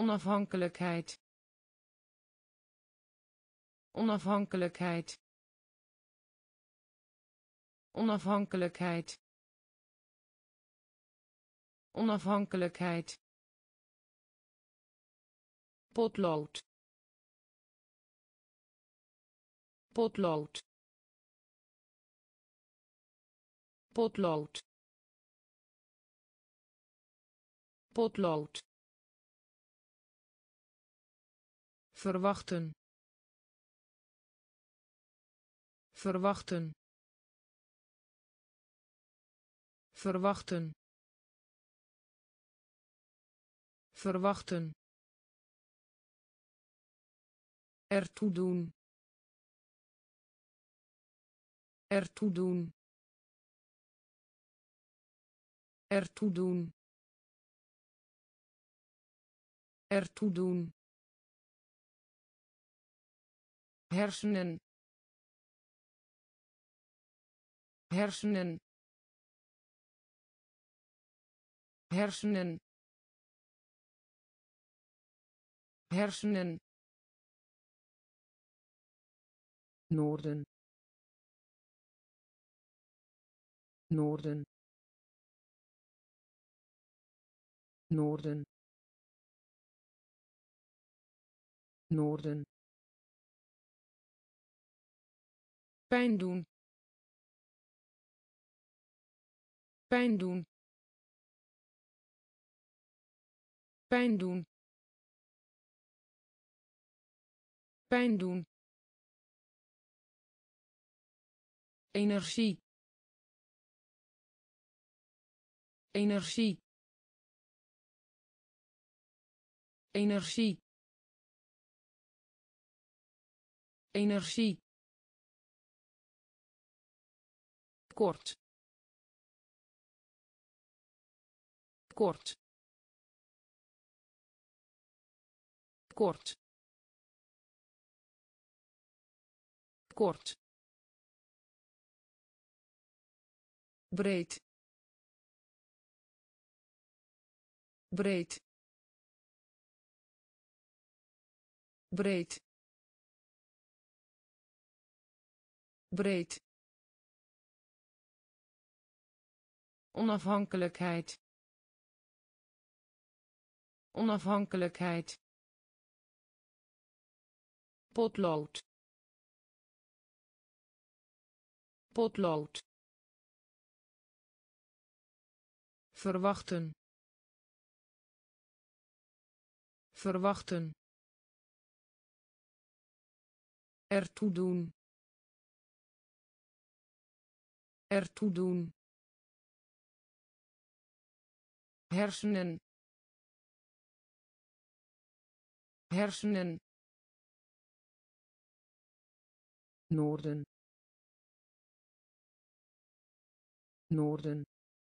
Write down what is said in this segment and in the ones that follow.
onafhankelijkheid onafhankelijkheid onafhankelijkheid onafhankelijkheid potlood potlood potlood potlood verwachten verwachten verwachten verwachten ertoe doen ertoe doen ertoe doen ertoe doen hersenen hersenen hersenen hersenen noorden noorden noorden noorden pijn doen pijn doen pijn doen pijn doen energie energie energie energie kort kort kort kort breed breed breed breed onafhankelijkheid onafhankelijkheid potlood potlood verwachten verwachten ertoe doen ertoe doen hersenen hersenen noorden noorden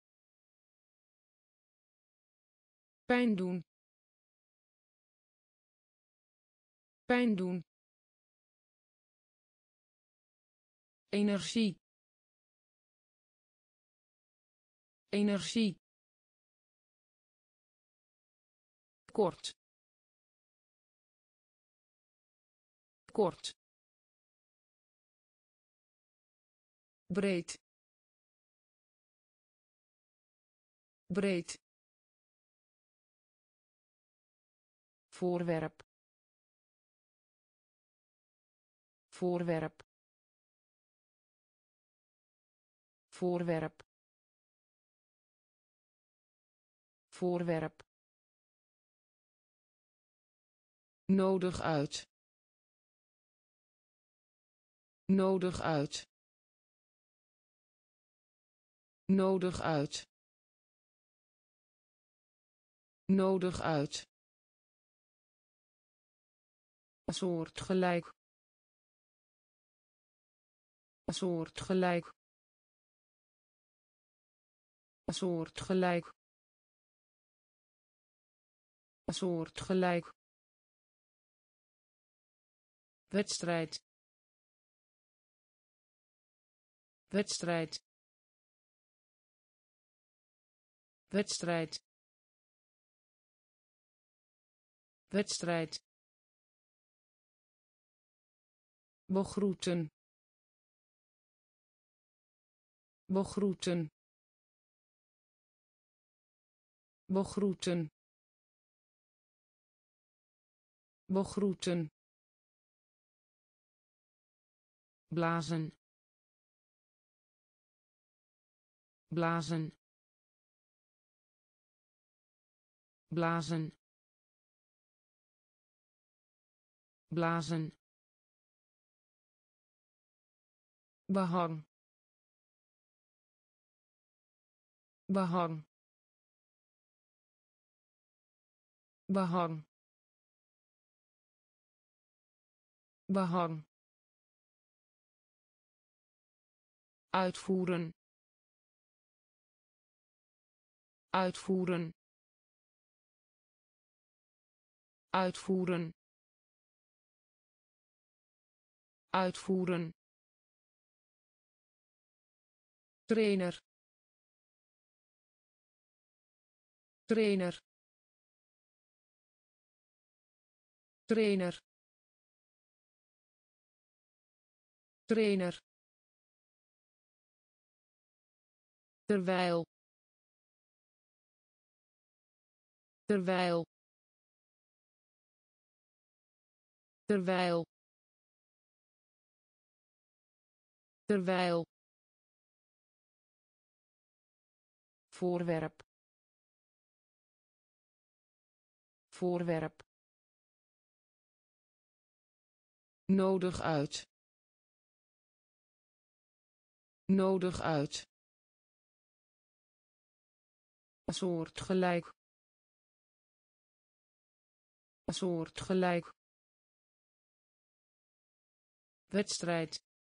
pijn doen pijn doen energie energie kort kort breed breed voorwerp voorwerp voorwerp voorwerp nodig uit nodig uit nodig uit nodig uit soortgelijk soortgelijk soortgelijk soortgelijk wedstrijd wedstrijd wedstrijd wedstrijd, begroeten, begroeten, begroeten, begroeten, blazen, blazen, blazen, blazen, behang, behang, behang, behang, uitvoeren, uitvoeren, uitvoeren, uitvoeren, trainer, trainer, trainer, trainer, terwijl, terwijl, terwijl, terwijl, voorwerp, voorwerp, nodig uit, nodig uit, soortgelijk, soortgelijk, wedstrijd,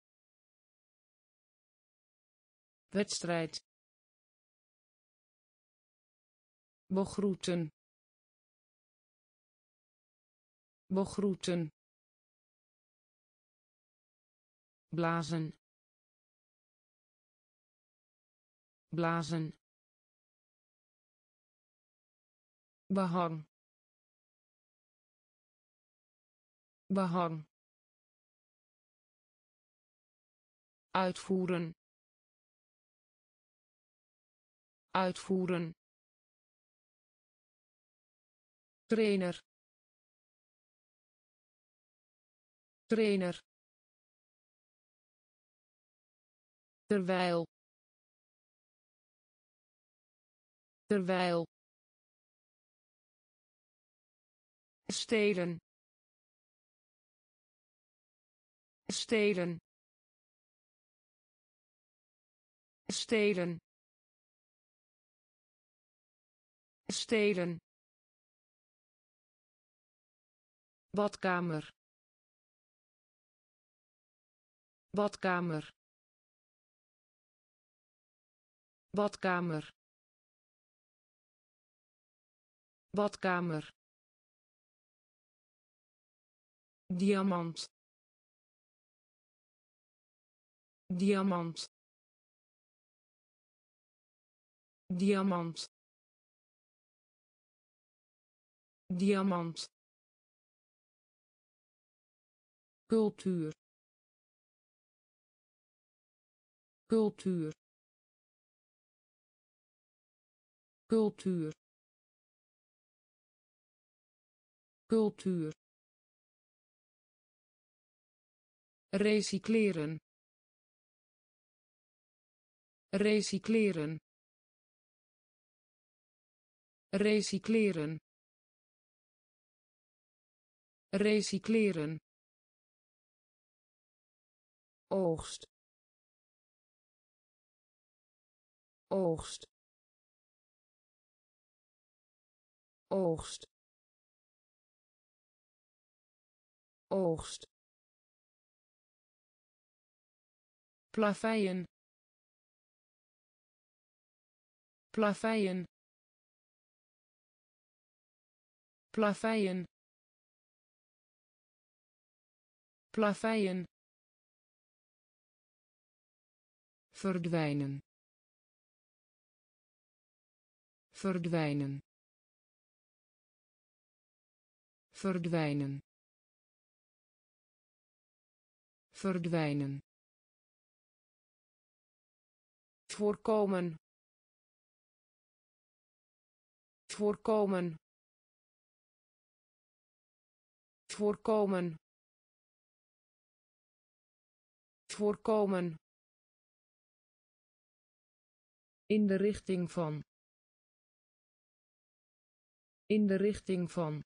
wedstrijd, begroeten, begroeten, blazen, blazen, behang, behang, uitvoeren, uitvoeren, trainer, trainer, terwijl, terwijl, stelen, stelen, stelen, stelen, badkamer, badkamer, badkamer, badkamer, diamant, diamant, diamant, diamant, cultuur, cultuur, cultuur, cultuur, recycleren, recycleren, recycleren, recycleren, oogst, oogst, oogst, oogst, plaveien, plaveien, plaveien, plaveien, verdwijnen, verdwijnen, verdwijnen, verdwijnen, voorkomen, voorkomen, voorkomen, voorkomen, in de richting van, in de richting van,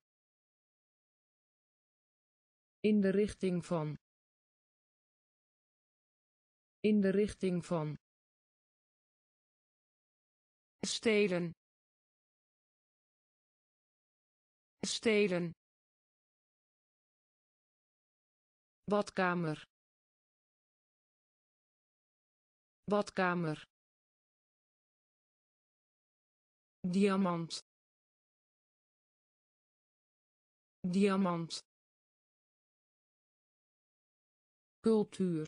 in de richting van, in de richting van, stelen, stelen, badkamer, badkamer, diamant, diamant, cultuur,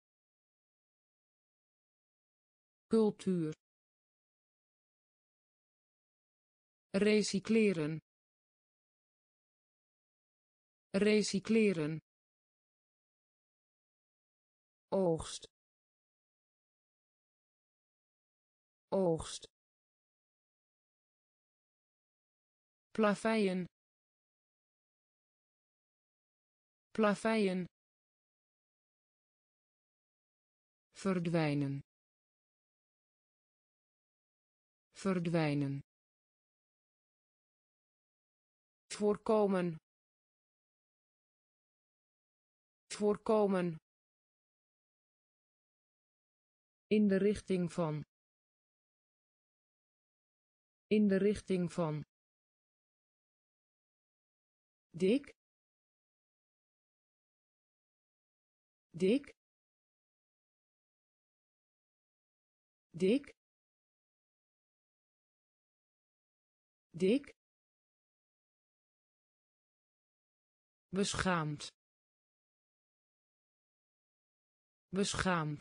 cultuur, recycleren, recycleren, oogst, oogst, plaveien, plaveien, verdwijnen, verdwijnen, voorkomen, voorkomen, in de richting van, in de richting van, dik, dik, dik, dik, beschaamd, beschaamd,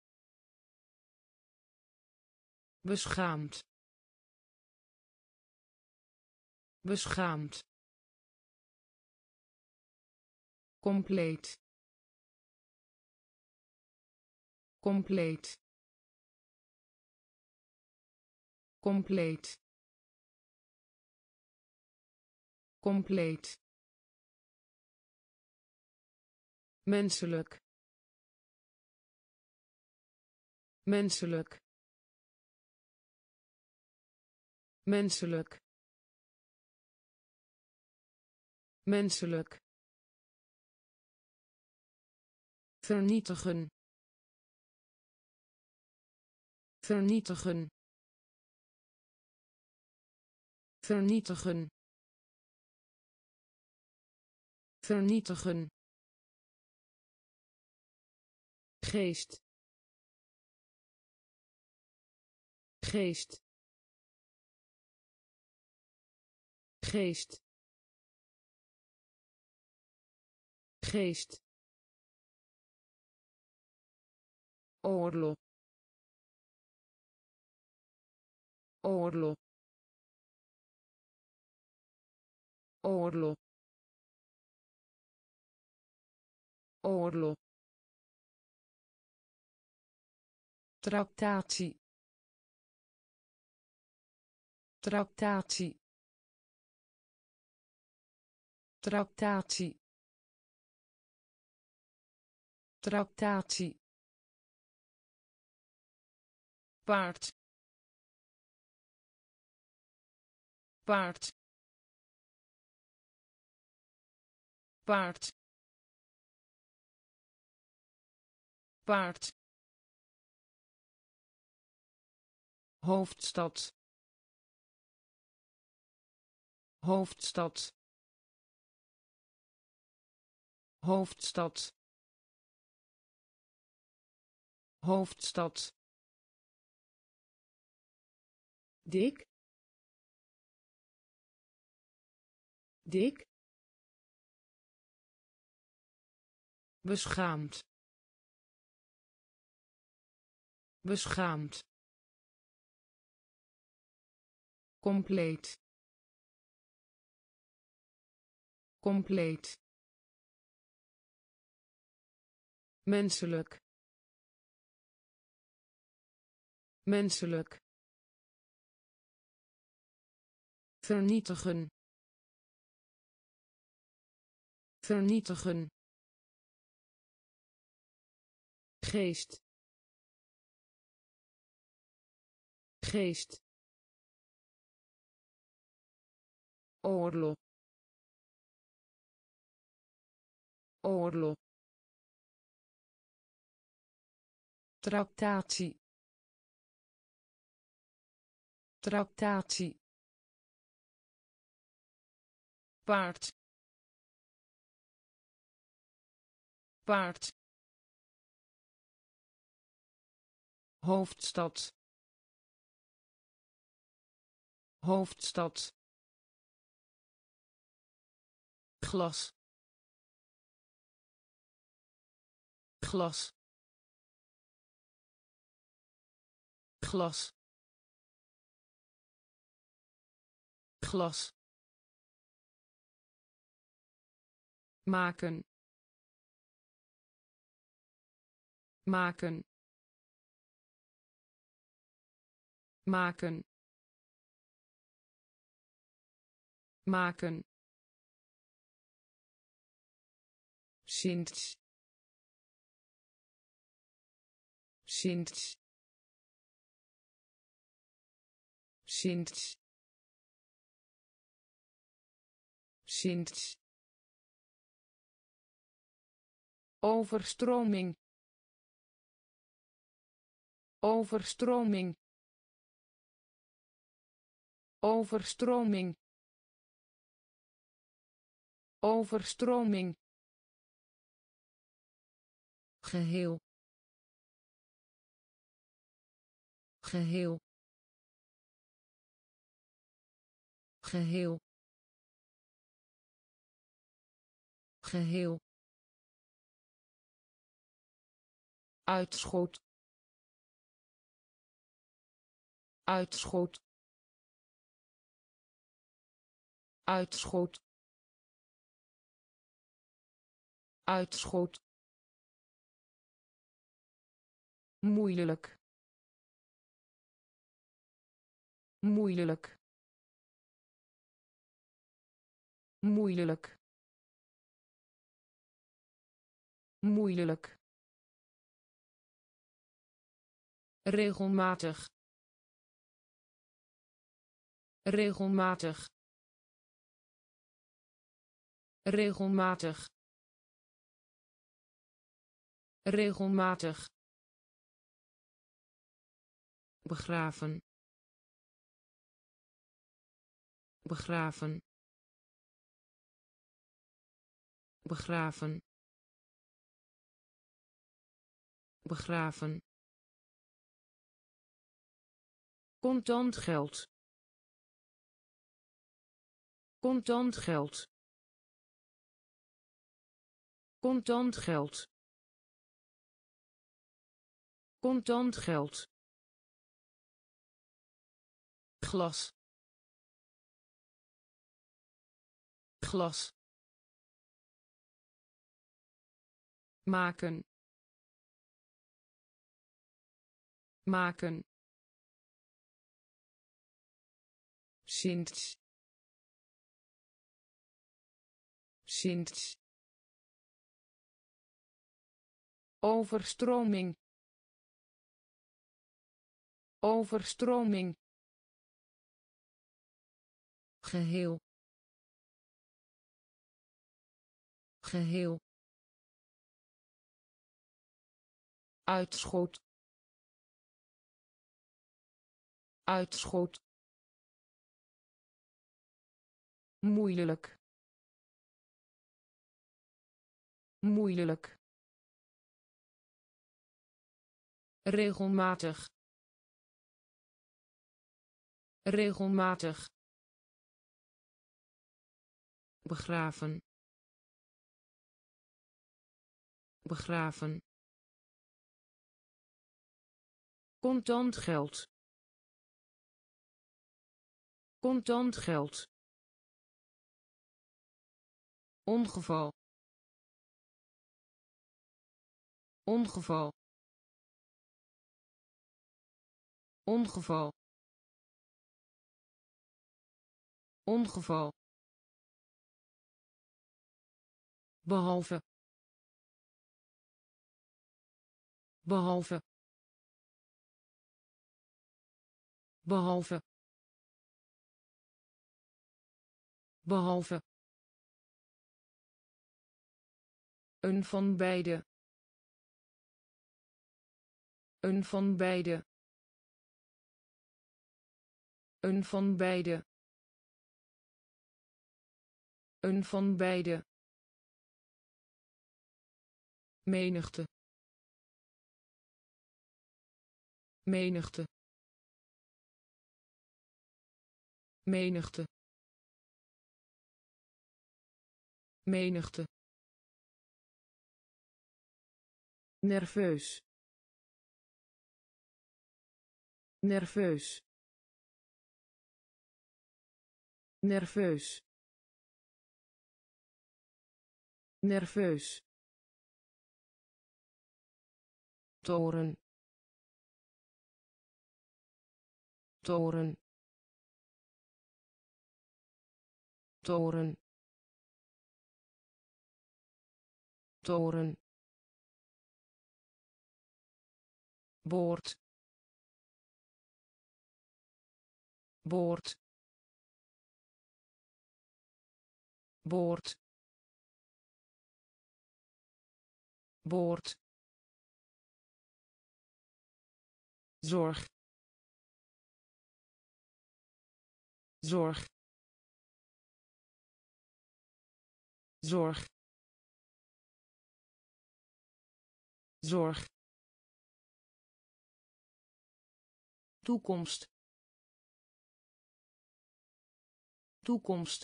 beschaamd, beschaamd, compleet, compleet, compleet, compleet, menselijk, menselijk, menselijk, menselijk, vernietigen, vernietigen, vernietigen, vernietigen, geest, geest, geest, geest, oorlog, oorlog, oorlog, oorlog, tractatie, tractatie, tractatie, tractatie, paard, paard, paard, paard, hoofdstad, hoofdstad, hoofdstad, hoofdstad, dik, dik, beschaamd, beschaamd, compleet, compleet menselijk menselijk vernietigen vernietigen geest geest oorlog oorlog tractatie tractatie paard paard hoofdstad hoofdstad glas glas glas glas maken maken maken maken sinds sinds sinds sinds overstroming overstroming overstroming overstroming geheel geheel geheel geheel uitschot uitschot uitschot uitschot moeilijk moeilijk moeilijk moeilijk regelmatig regelmatig regelmatig regelmatig begraven begraven begraven begraven contant geld contant geld contant geld contant geld glas glas maken maken sinds sinds overstroming overstroming geheel geheel uitschot uitschot moeilijk moeilijk regelmatig regelmatig begraven begraven contant geld contant geld ongeval ongeval ongeval ongeval behalve behalve behalve behalve een van beide een van beide een van beide een van beide menigte menigte menigte menigte nerveus nerveus nerveus nerveus toren toren toren toren boord boord boord boord zorg zorg zorg zorg toekomst toekomst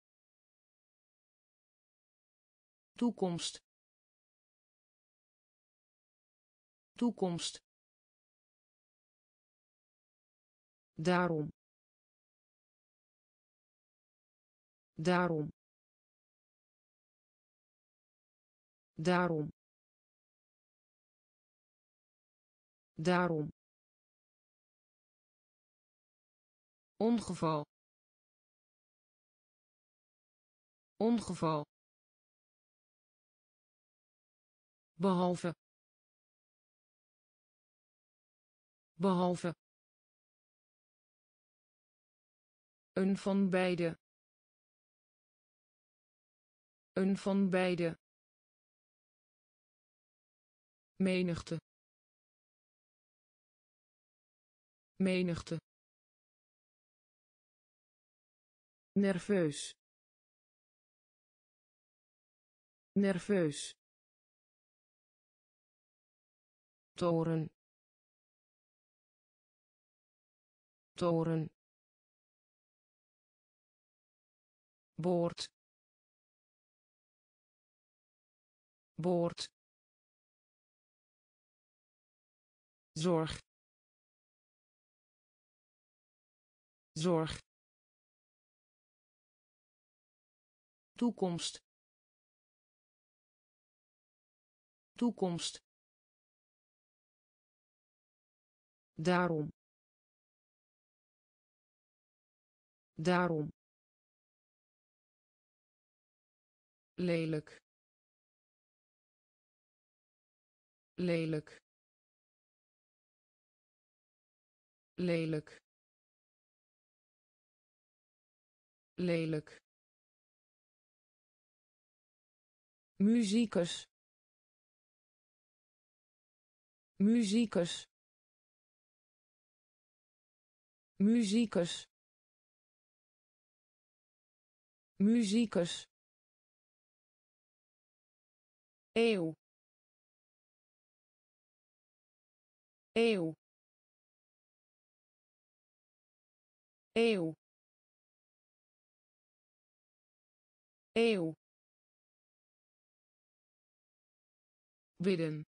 toekomst toekomst daarom daarom daarom daarom ongeval ongeval behalve behalve een van beide een van beide menigte menigte nerveus nerveus toren toren boord boord zorg zorg toekomst toekomst daarom daarom lelijk lelijk lelijk lelijk muzikus muzikus muzikus muzikus eeuw eeuw eeuw eeuw bidden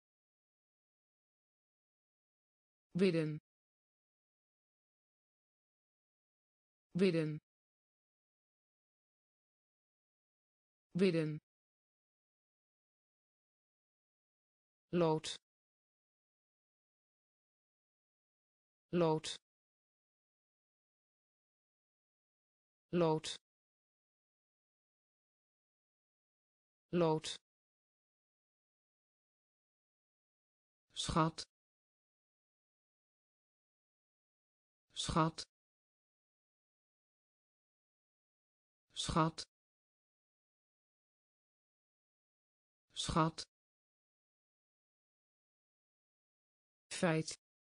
bidden bidden bidden, lood, lood, lood, lood, schat, schat, schat, schat, feit,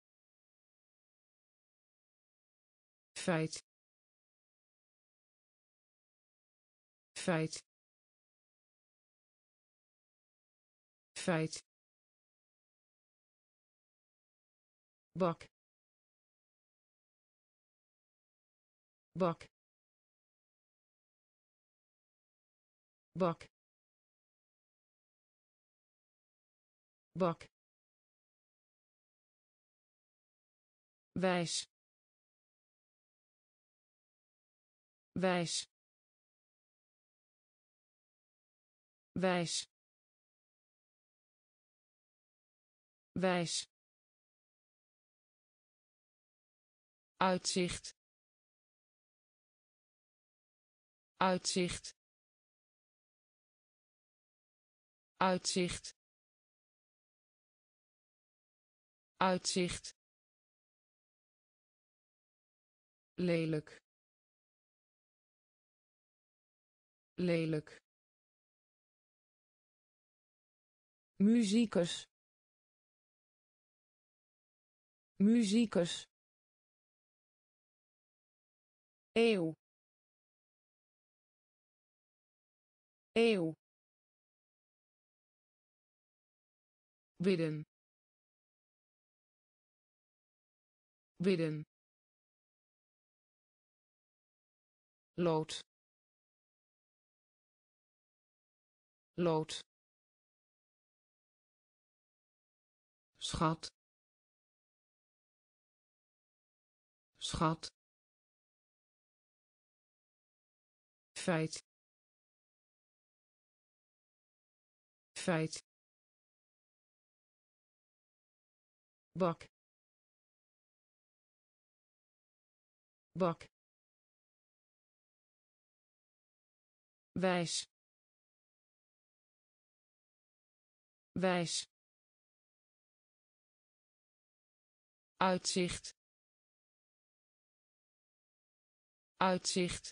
feit, feit, feit, bak, bak, bak, bak, wijs, wijs, wijs, wijs, uitzicht, uitzicht, uitzicht, uitzicht, lelijk, lelijk, muzikus, muzikus, eeuw, eeuw, bidden, bidden, lood, lood, schat, schat, feit, feit, bak, bak, wijs, wijs, uitzicht, uitzicht,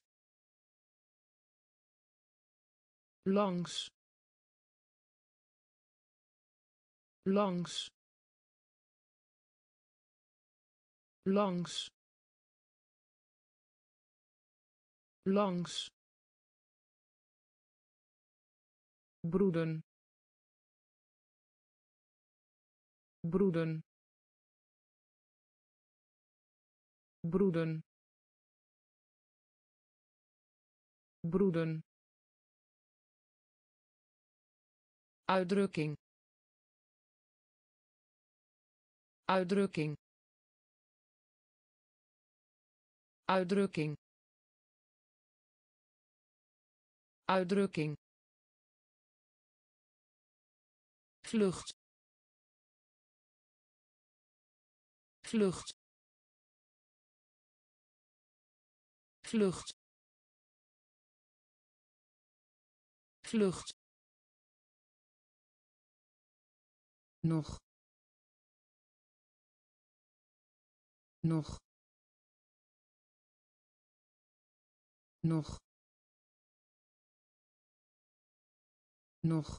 langs, langs, langs, langs, broeden, broeden, broeden, broeden, uitdrukking, uitdrukking, uitdrukking, uitdrukking, vlucht, vlucht, vlucht, vlucht, nog, nog, nog, nog,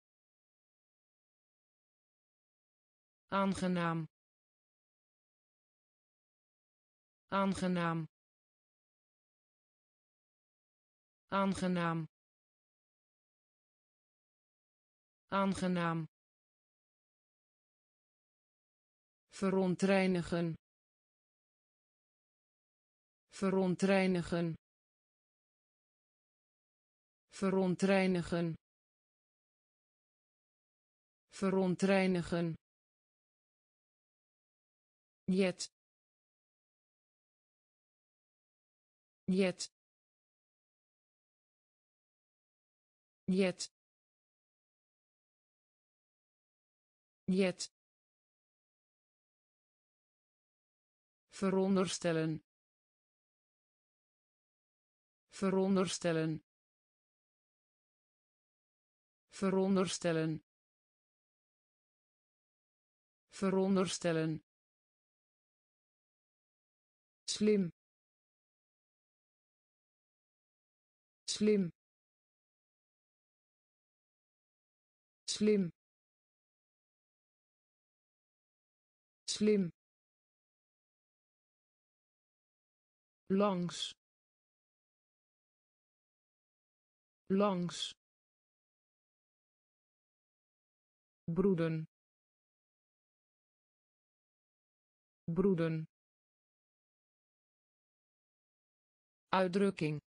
aangenaam, aangenaam, aangenaam, aangenaam, verontreinigen, verontreinigen, verontreinigen, verontreinigen, jet, jet, jet, jet, veronderstellen, veronderstellen, veronderstellen, veronderstellen, slim, slim, slim, slim, langs, langs, broeden, broeden, uitdrukking,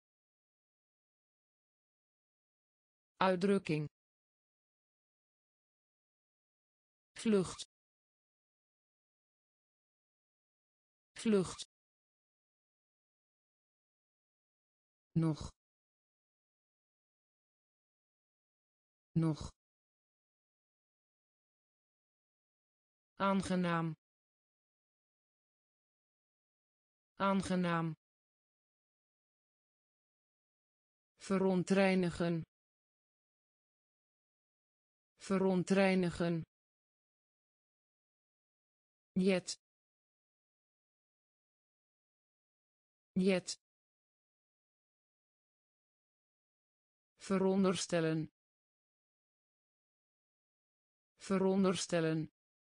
uitdrukking, vlucht, vlucht, nog, nog, aangenaam, aangenaam, verontreinigen, verontreinigen, jet, jet, veronderstellen, veronderstellen,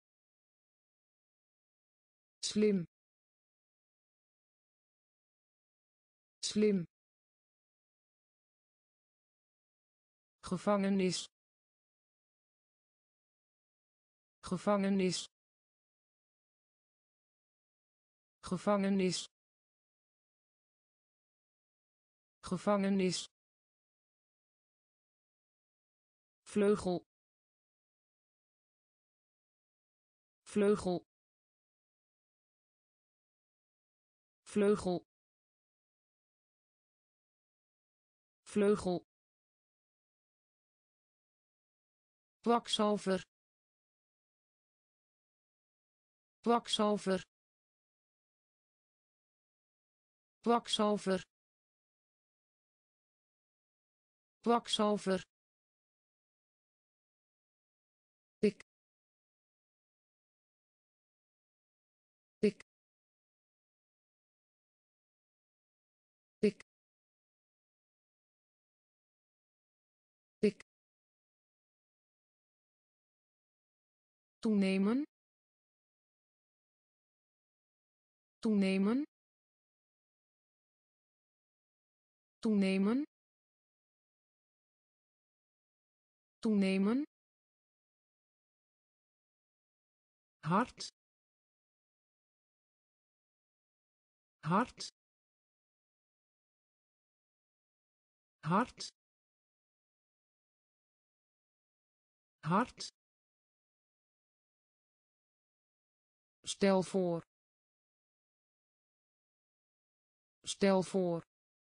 slim, slim, gevangenis, gevangenis, gevangenis, gevangenis, vleugel, vleugel, vleugel, vleugel, kwakzalver, kwakzalver, kwakzalver, kwakzalver, dik, dik, dik, dik, toenemen, toenemen, toenemen, toenemen, hard, hard, hard, hard, stel voor, stel voor,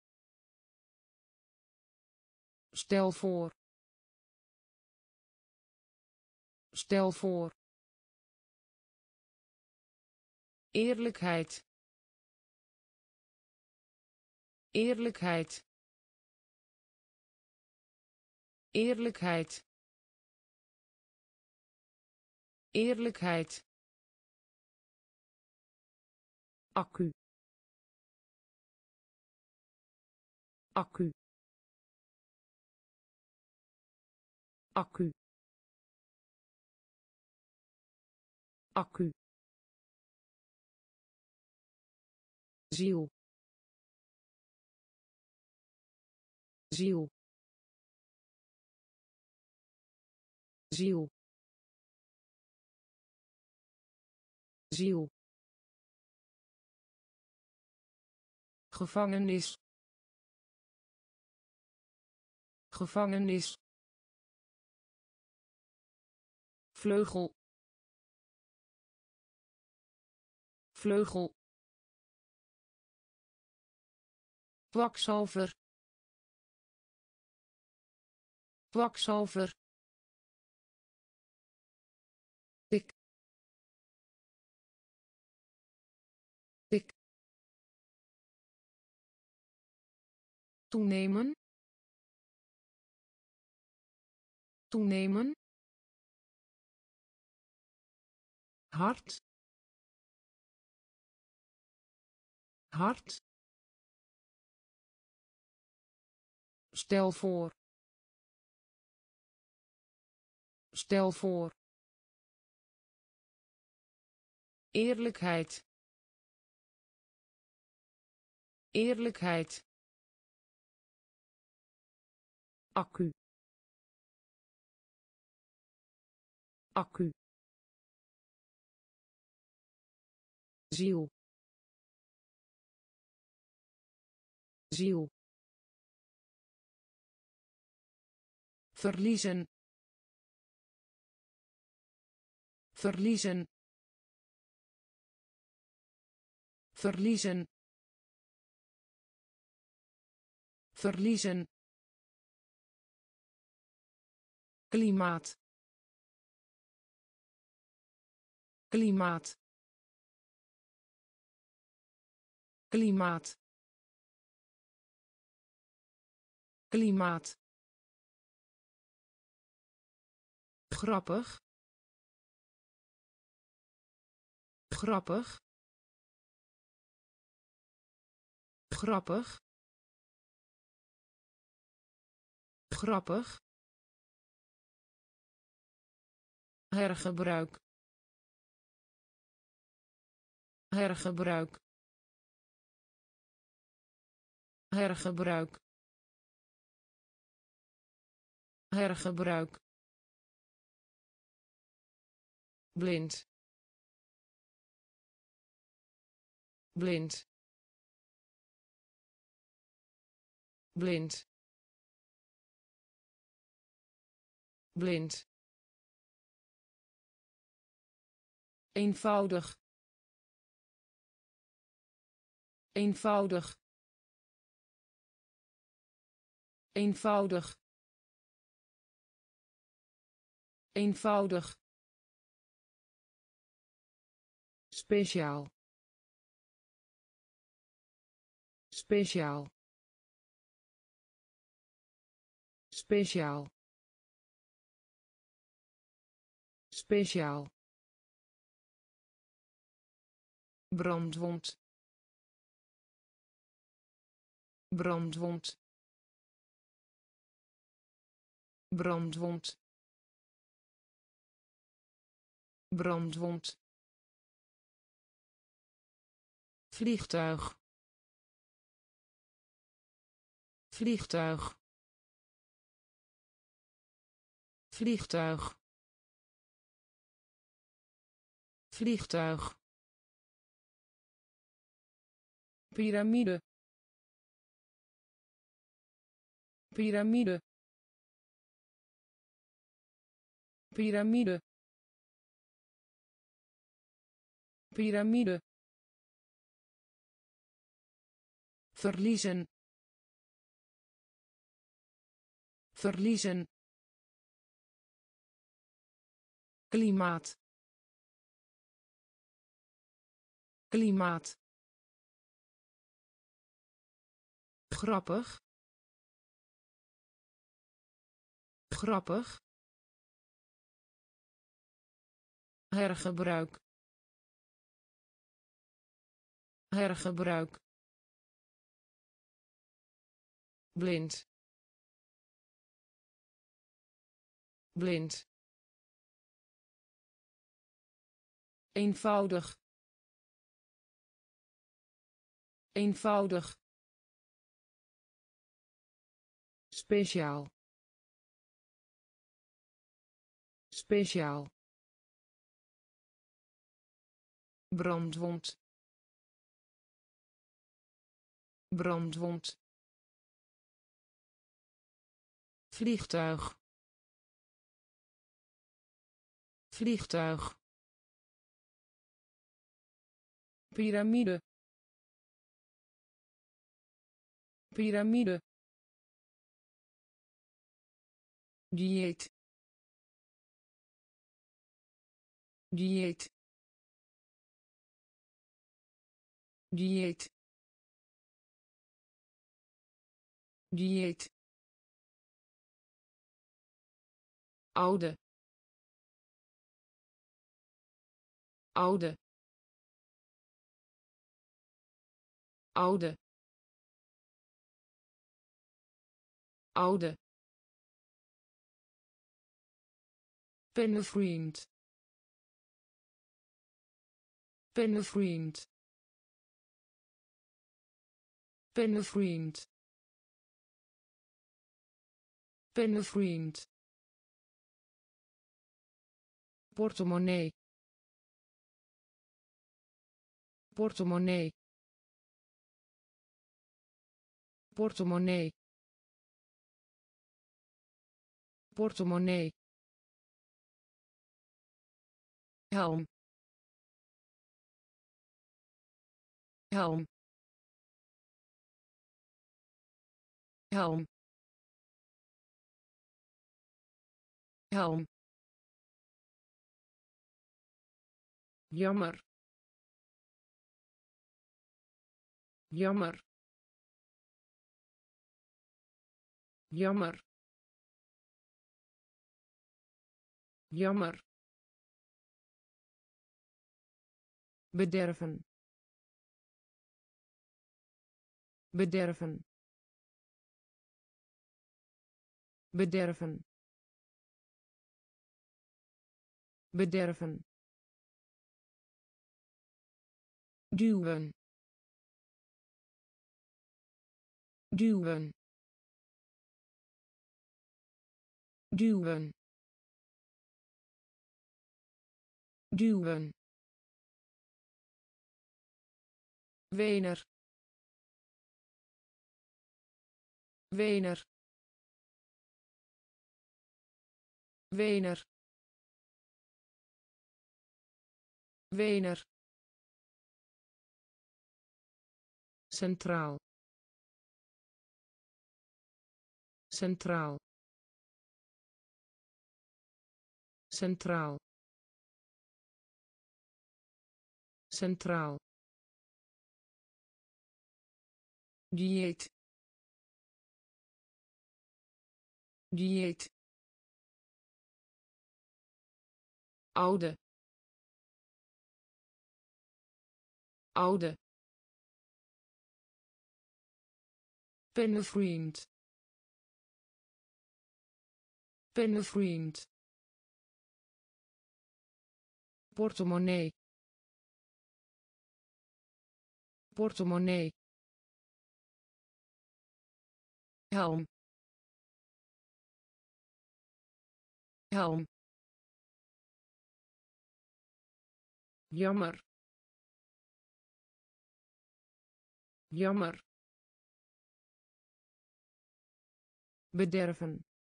stel voor, stel voor, eerlijkheid, eerlijkheid, eerlijkheid, eerlijkheid, accu, accu, accu, accu, ziel, ziel, ziel, ziel, gevangenis, gevangenis, vleugel, vleugel, kwakzalver, kwakzalver, dik, dik, toenemen, toenemen, hard, hard, stel voor, stel voor, eerlijkheid, eerlijkheid, accu, accu, ziel, ziel, verliezen, verliezen, verliezen, verliezen, klimaat, klimaat, klimaat, klimaat, grappig, grappig, grappig, grappig, hergebruik, hergebruik, hergebruik, hergebruik, blind, blind, blind, blind, eenvoudig, eenvoudig, eenvoudig, eenvoudig, speciaal, speciaal, speciaal, speciaal, brandwond, brandwond, brandwond, brandwond, vliegtuig, vliegtuig, vliegtuig, vliegtuig, piramide, piramide, piramide, piramide, verliezen, verliezen, klimaat, klimaat, grappig, grappig, hergebruik, hergebruik, blind, blind, eenvoudig, eenvoudig, speciaal, speciaal, brandwond, brandwond, vliegtuig, vliegtuig, piramide, piramide, dieet dieet dieet dieet oude oude oude oude pennenvriend pennenvriend pennenvriend pennenvriend portemonnee portemonnee portemonnee portemonnee helm helm helm helm jammer jammer jammer jammer bederven bederven bederven bederven duwen duwen duwen duwen Wener Wener Wener Wener centraal centraal centraal centraal dieet dieet oude oude pennenvriend pennenvriend portemonnee portemonnee helm helm jammer jammer bederven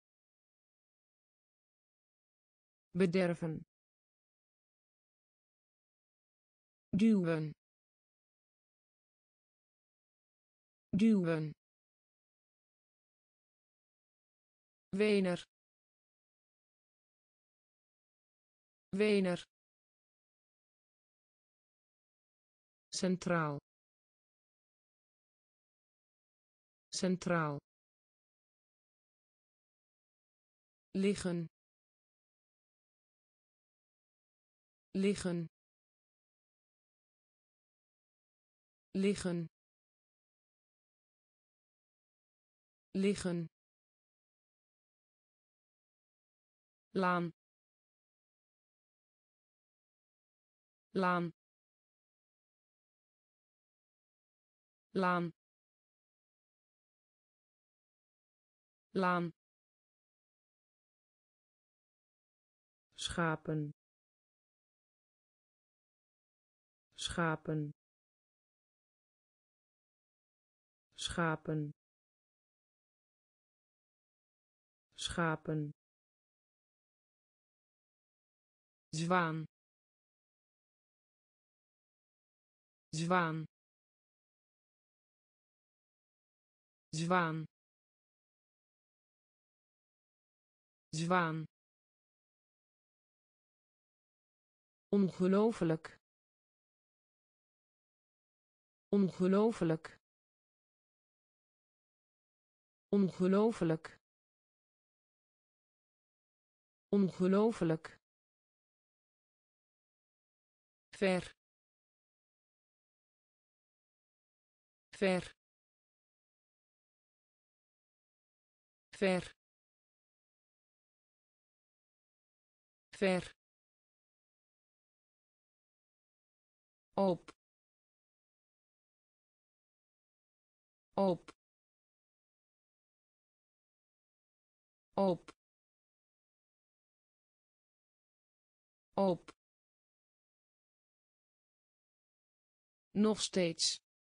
bederven duwen duwen Wener Wener centraal centraal liggen liggen liggen liggen laan laan laan laan schapen schapen schapen schapen zwaan zwaan zwaan zwaan, ongelooflijk, ongelooflijk, ongelooflijk, ongelooflijk, ver, ver, ver, ver, op, op, op, op, nog steeds,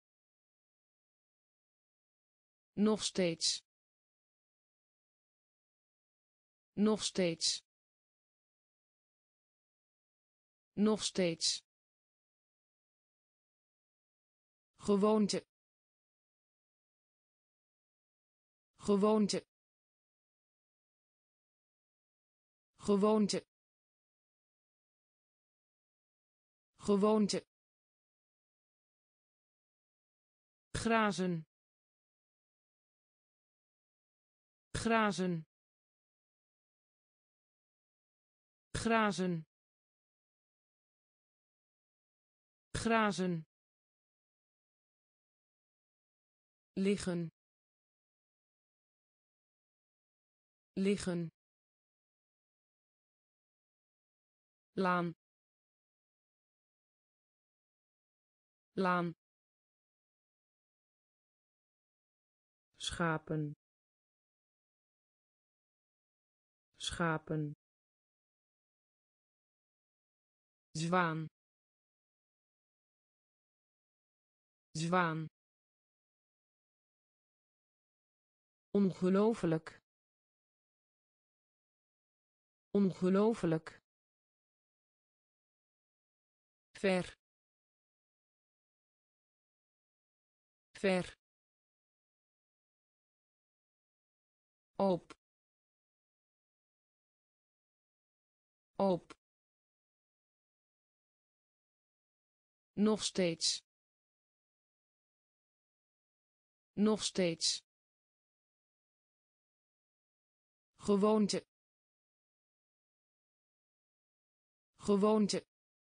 nog steeds, nog steeds, nog steeds, gewoonte, gewoonte, gewoonte, gewoonte, grazen, grazen, grazen, grazen, liggen, liggen, laan, laan, schapen, schapen, zwaan, zwaan, ongelooflijk, ongelooflijk, ver, ver, op, op, nog steeds, nog steeds, gewoonte, gewoonte,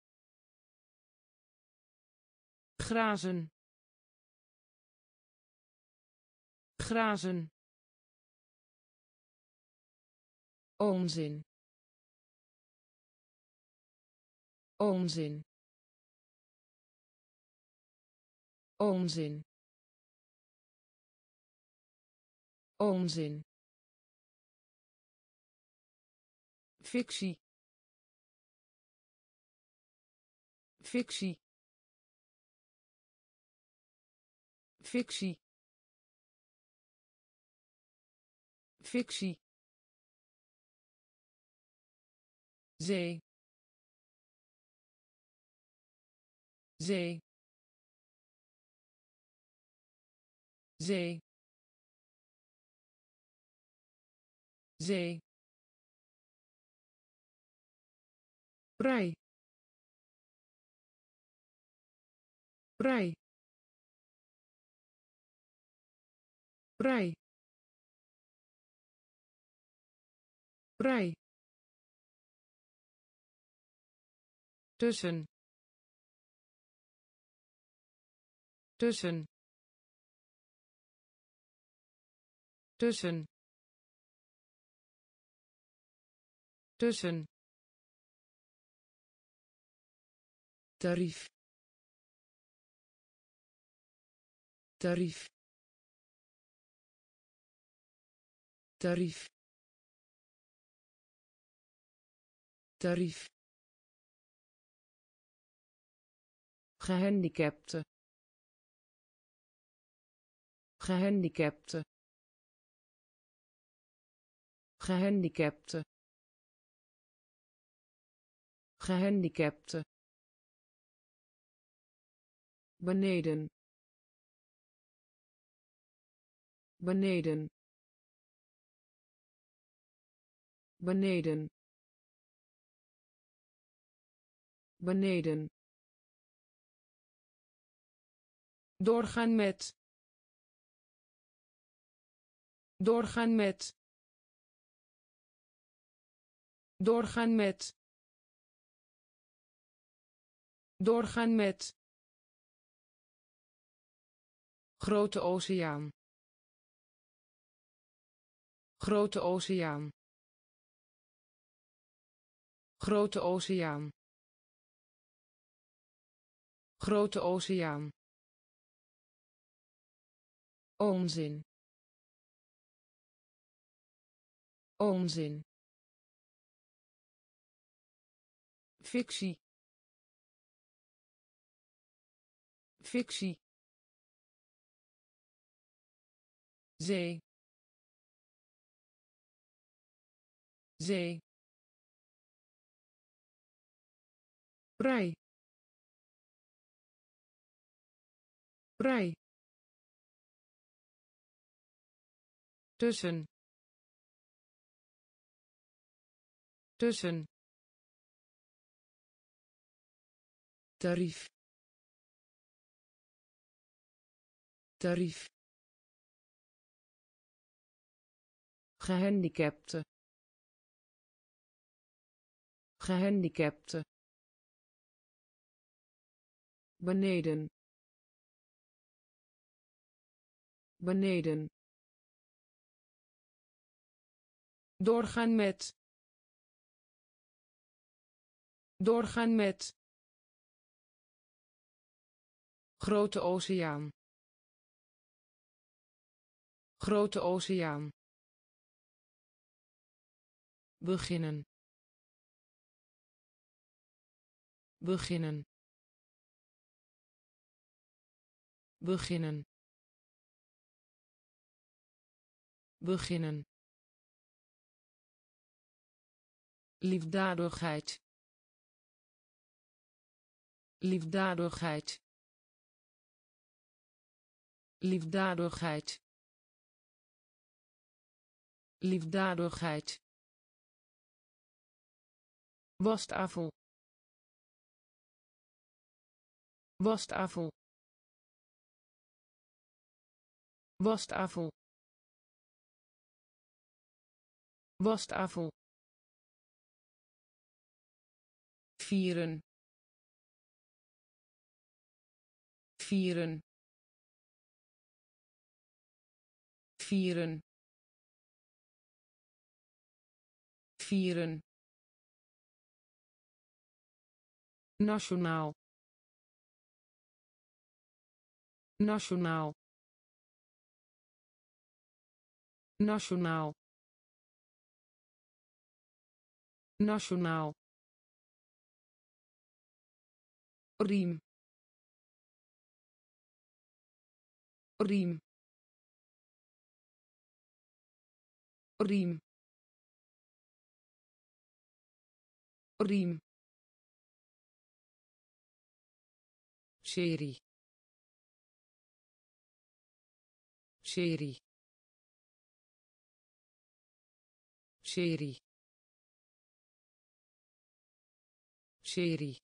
grazen, grazen, onzin, onzin, onzin, onzin, fictie, fictie, fictie, fictie, zee, zee, zee, zee, prei, prei, prei, prei, tussen, tussen, tussen, tussen, tarief, tarief, tarief, tarief, gehandicapte, gehandicapte, gehandicapte, gehandicapte, beneden, beneden, beneden, beneden, doorgaan met, doorgaan met, doorgaan met, doorgaan met, grote oceaan, grote oceaan, grote oceaan, grote oceaan, onzin, onzin, fictie, fictie, zee, zee, prei, prei, tussen, tussen, tarief, tarief, gehandicapte, gehandicapte, beneden, beneden, doorgaan met, doorgaan met, grote oceaan, grote oceaan, beginnen, beginnen, beginnen, beginnen, liefdadigheid, liefdadigheid, liefdadigheid, liefdadigheid, wastafel, wastafel, wastafel, wastafel, vieren, vieren, vieren, vieren, nationaal, nationaal, nationaal, nationaal, riem, riem, riem, riem, serie, serie, serie, serie,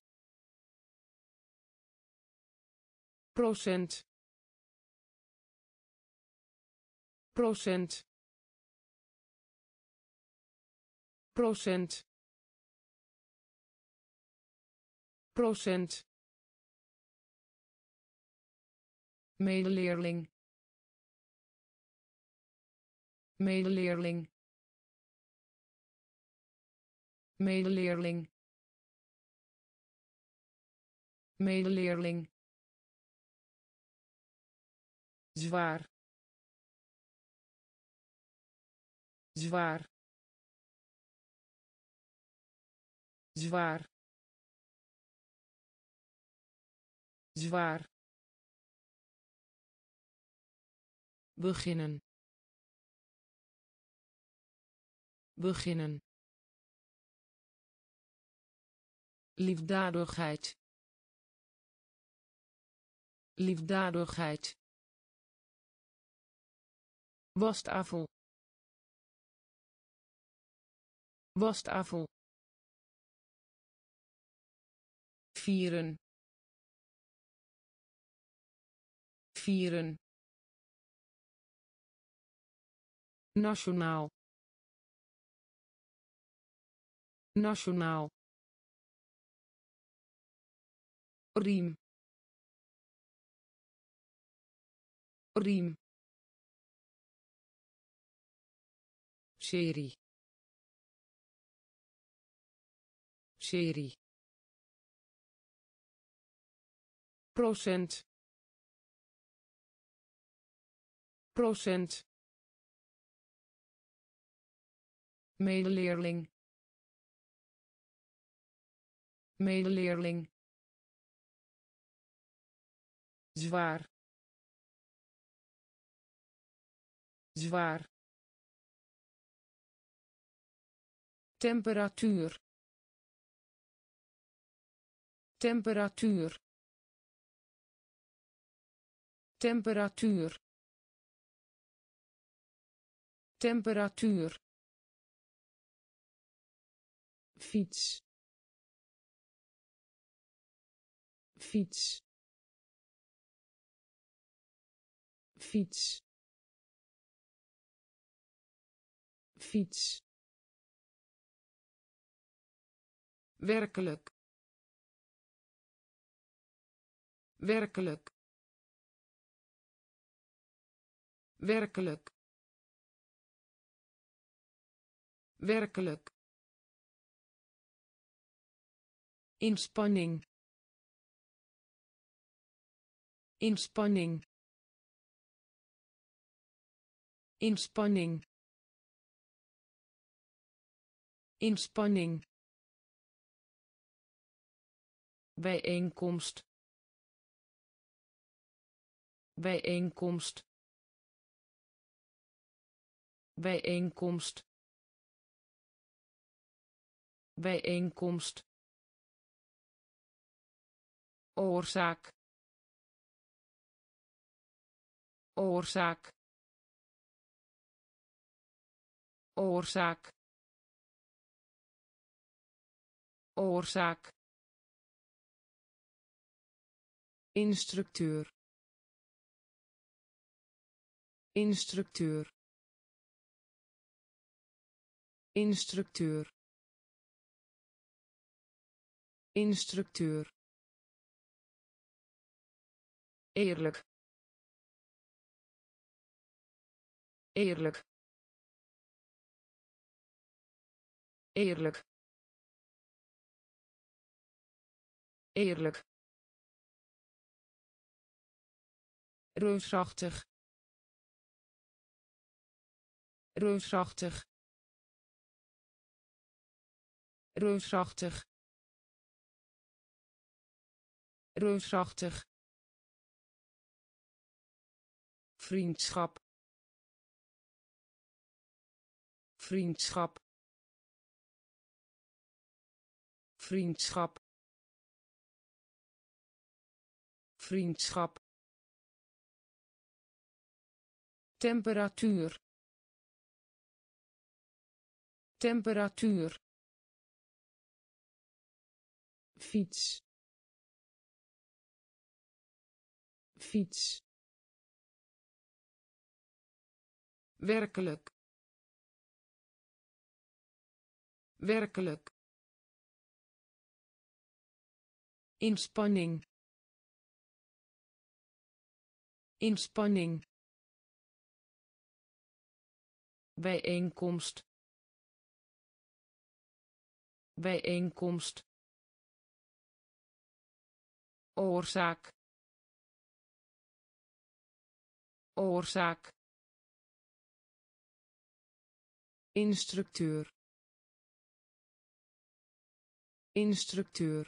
procent, procent, procent, procent, medeleerling, medeleerling, medeleerling, medeleerling, zwaar, zwaar, zwaar, zwaar, beginnen, beginnen, liefdadigheid, liefdadigheid, wastafel, wastafel, vieren, vieren, nationaal, nationaal, riem, riem, serie, serie, procent, procent, medeleerling, medeleerling, zwaar, zwaar, temperatuur, temperatuur, temperatuur, temperatuur, fiets, fiets, fiets, fiets, werkelijk, werkelijk, werkelijk, werkelijk, inspanning, inspanning, inspanning, inspanning, bijeenkomst, bijeenkomst, bijeenkomst, bijeenkomst, oorzaak, oorzaak, oorzaak, oorzaak, instructeur, instructeur, instructeur, instructeur, eerlijk, eerlijk, eerlijk, eerlijk, reusachtig, reusachtig, reusachtig, reusachtig, vriendschap, vriendschap, vriendschap, vriendschap, temperatuur, temperatuur, fiets, fiets, werkelijk, werkelijk, inspanning, inspanning, bijeenkomst, bijeenkomst, oorzaak, oorzaak, instructeur, instructeur,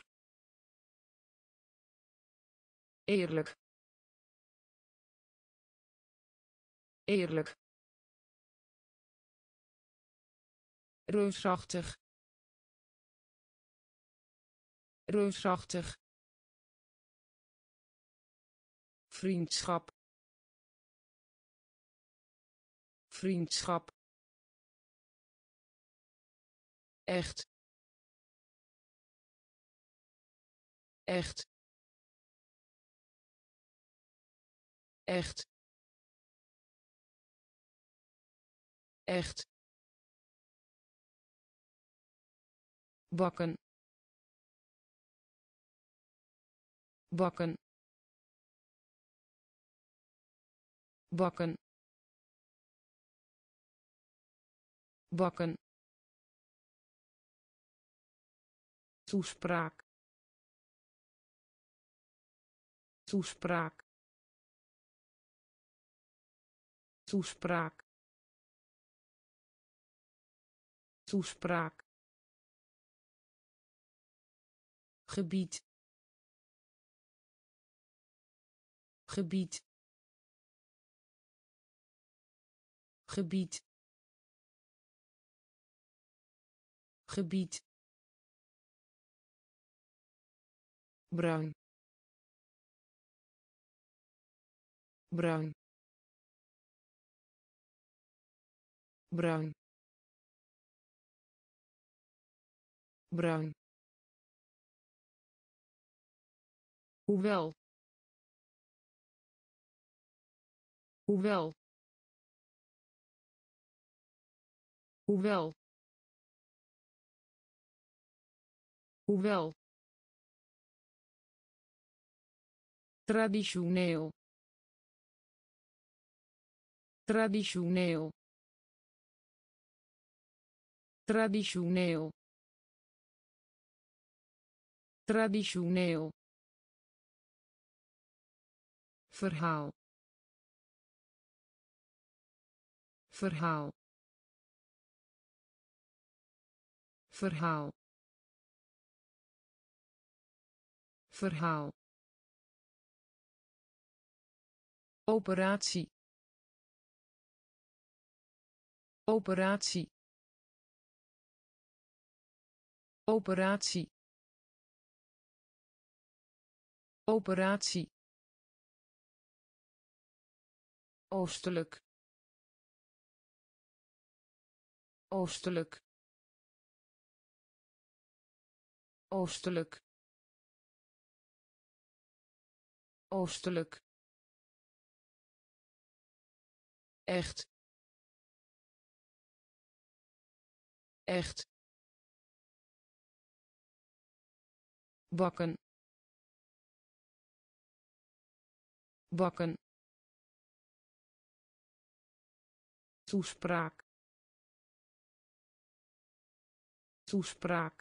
eerlijk, eerlijk, reusachtig, reusachtig, vriendschap, vriendschap, echt echt echt echt bakken bakken bakken bakken toespraak toespraak toespraak toespraak gebied gebied gebied gebied bruin bruin bruin bruin hoewel hoewel hoewel hoewel traditioneel traditioneel traditioneel traditioneel verhaal verhaal verhaal verhaal operatie operatie operatie operatie oostelijk oostelijk oostelijk oostelijk echt echt bakken bakken toespraak toespraak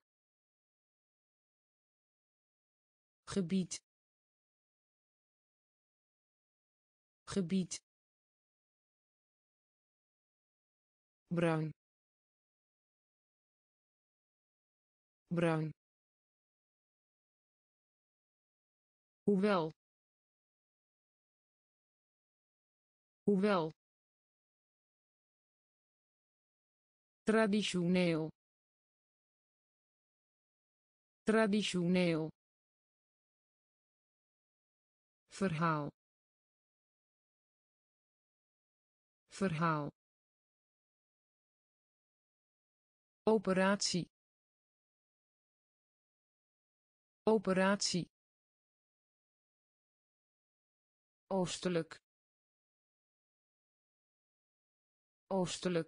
gebied gebied bruin bruin hoewel hoewel traditioneel traditioneel verhaal verhaal operatie operatie oostelijk oostelijk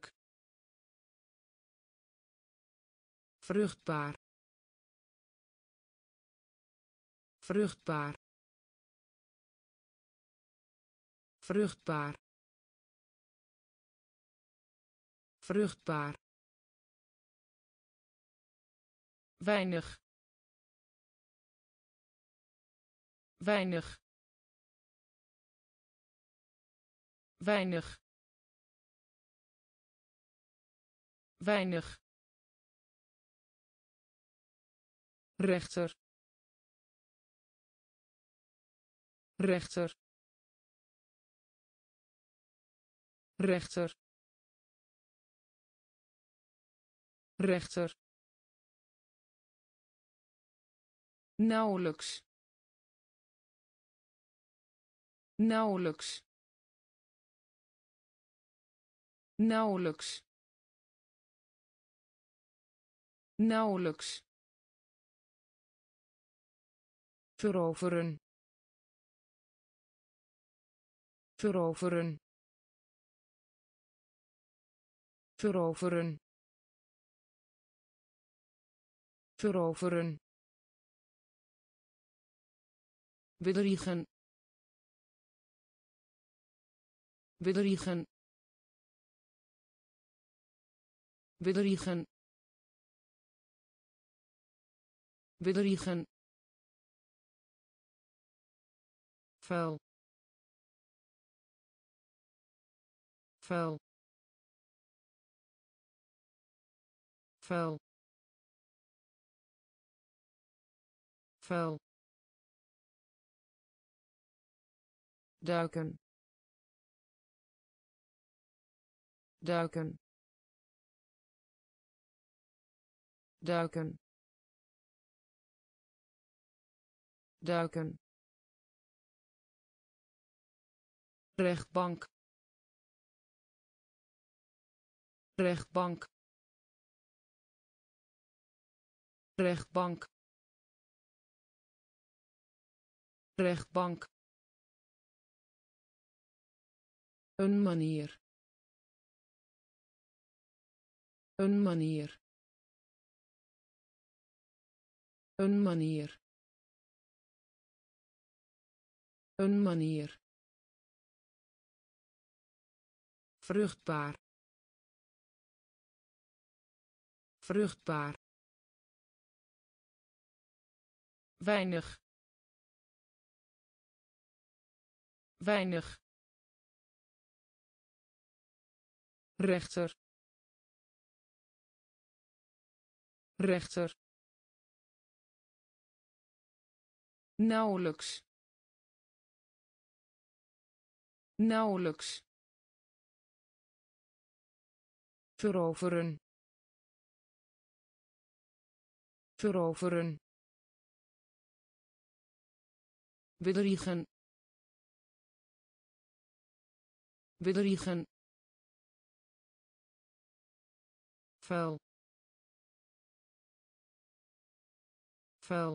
vruchtbaar vruchtbaar vruchtbaar vruchtbaar weinig weinig weinig weinig rechter rechter rechter rechter nauwelijks nauwelijks nauwelijks nauwelijks veroveren veroveren veroveren veroveren bedriegen bedriegen bedriegen bedriegen vuil vuil vuil vuil duiken duiken duiken duiken rechtbank rechtbank rechtbank rechtbank een manier een manier een manier een manier vruchtbaar vruchtbaar weinig weinig rechter rechter nauwelijks nauwelijks veroveren veroveren bedriegen bedriegen vuil vuil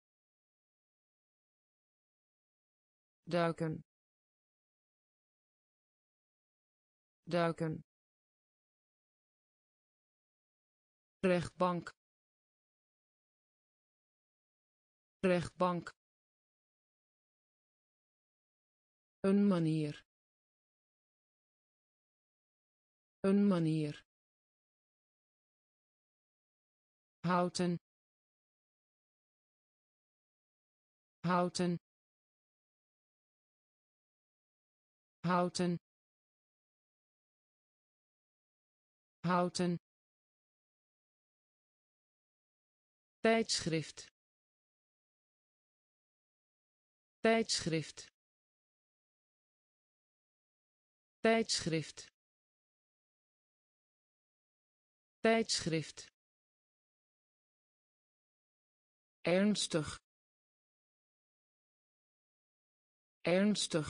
duiken duiken rechtbank rechtbank een manier een manier houten houten houten houten tijdschrift tijdschrift tijdschrift tijdschrift ernstig ernstig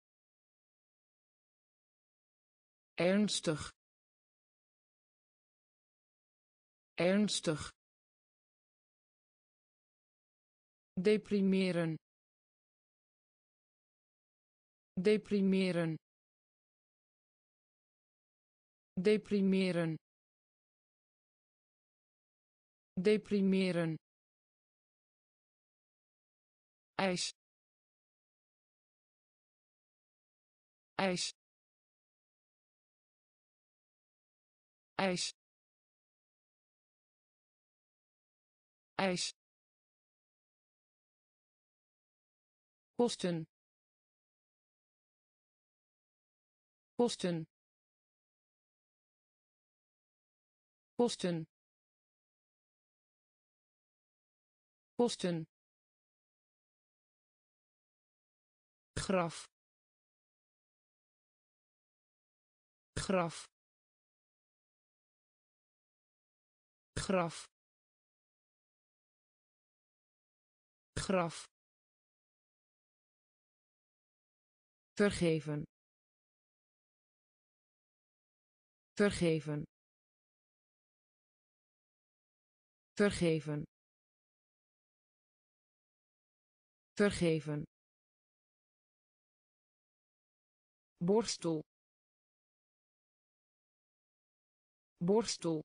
ernstig ernstig deprimeren deprimeren deprimeren deprimeren ijs ijs ijs ijs kosten kosten kosten kosten graf graf graf graf vergeven vergeven vergeven vergeven borstel borstel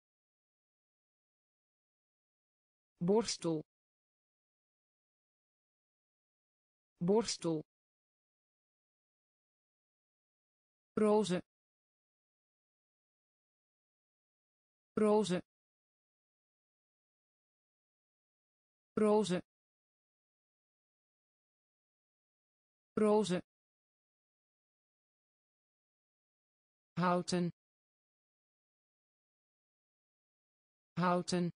borstel borstel roze roze roze roze houten houten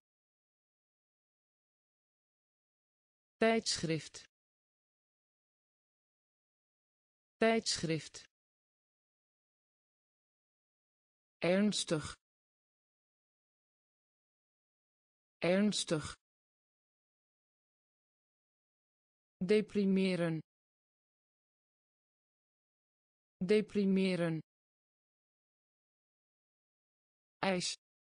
tijdschrift tijdschrift ernstig ernstig deprimeren deprimeren ijs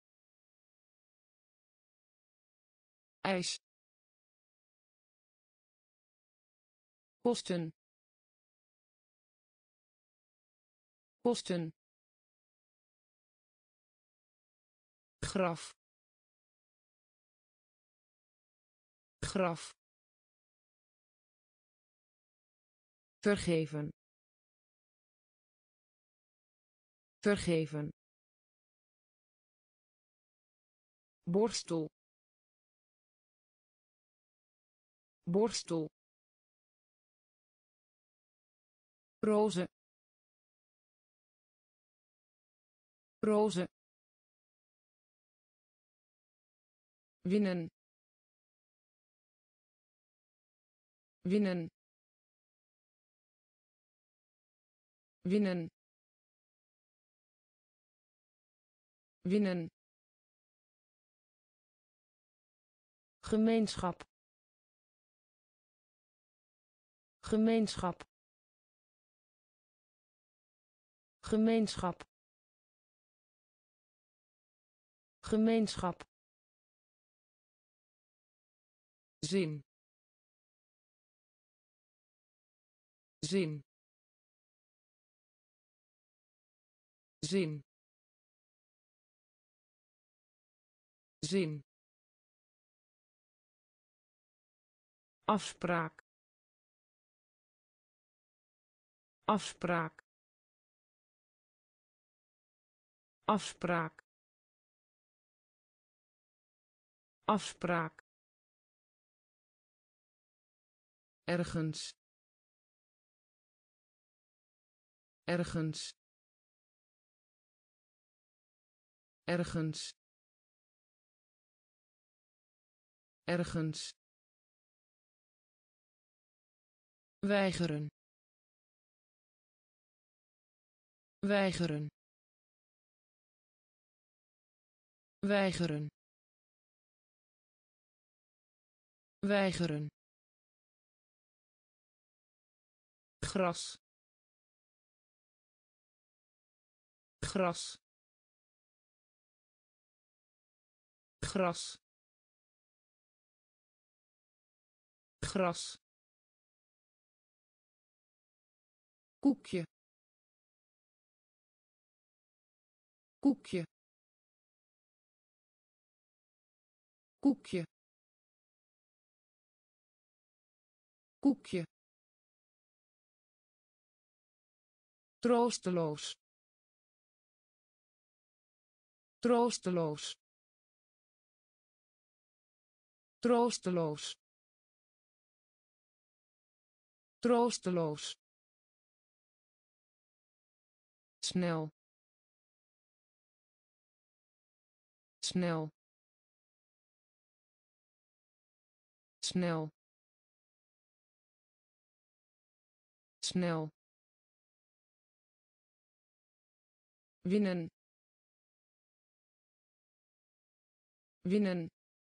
ijs kosten kosten graf graf vergeven vergeven borstel borstel roze roze winnen winnen winnen winnen gemeenschap gemeenschap gemeenschap gemeenschap zin zin zin zin afspraak afspraak afspraak afspraak ergens ergens ergens ergens weigeren weigeren weigeren weigeren gras gras gras gras koekje koekje koekje koekje troosteloos troosteloos troosteloos troosteloos snel snel snel snel winnen winnen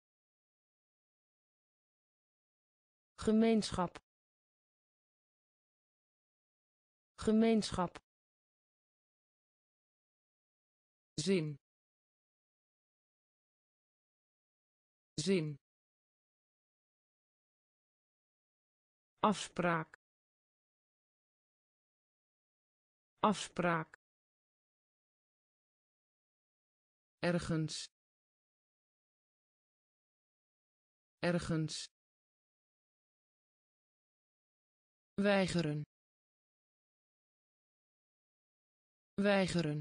gemeenschap gemeenschap zin zin afspraak afspraak ergens ergens weigeren weigeren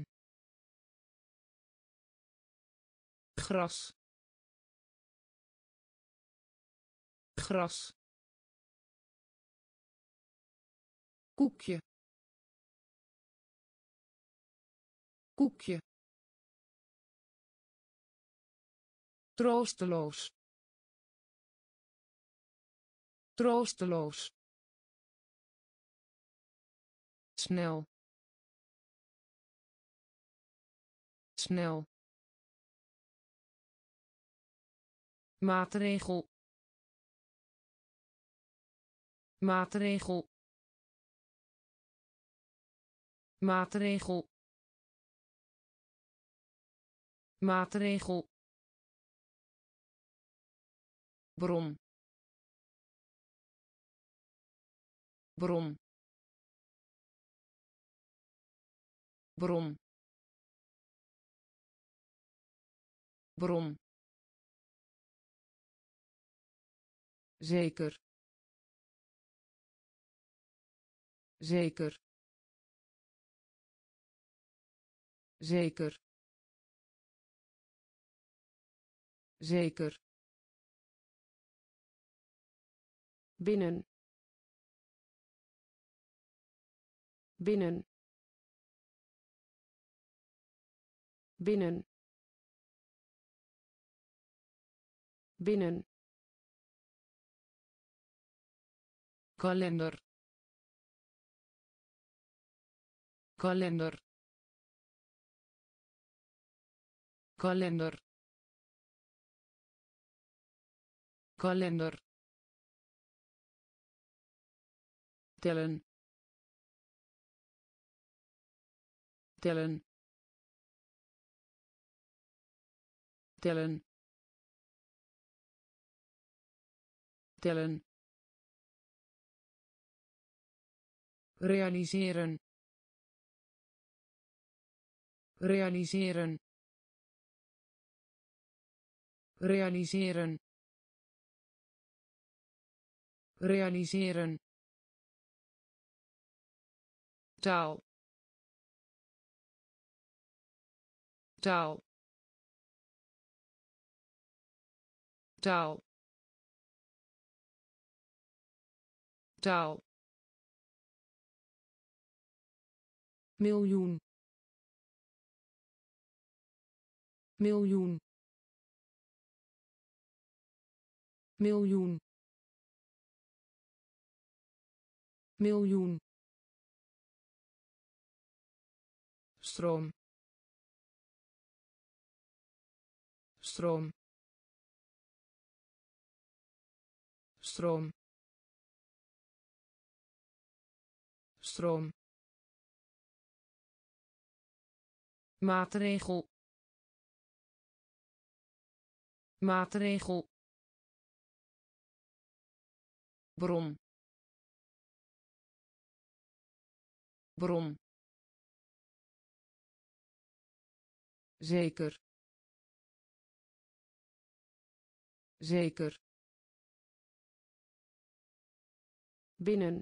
gras gras koekje koekje troosteloos troosteloos snel snel maatregel maatregel maatregel maatregel bron bron bron bron zeker zeker zeker zeker binnen binnen binnen binnen kalender kalender kalender kalender tellen tellen tellen tellen realiseren realiseren realiseren realiseren taal taal taal taal miljoen miljoen miljoen miljoen stroom stroom stroom stroom maatregel maatregel bron bron zeker zeker binnen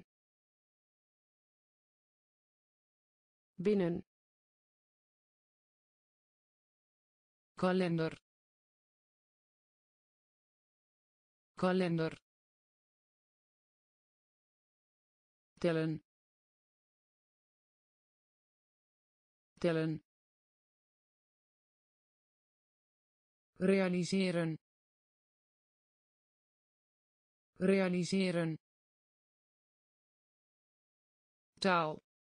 binnen kalender kalender tellen tellen realiseren realiseren taal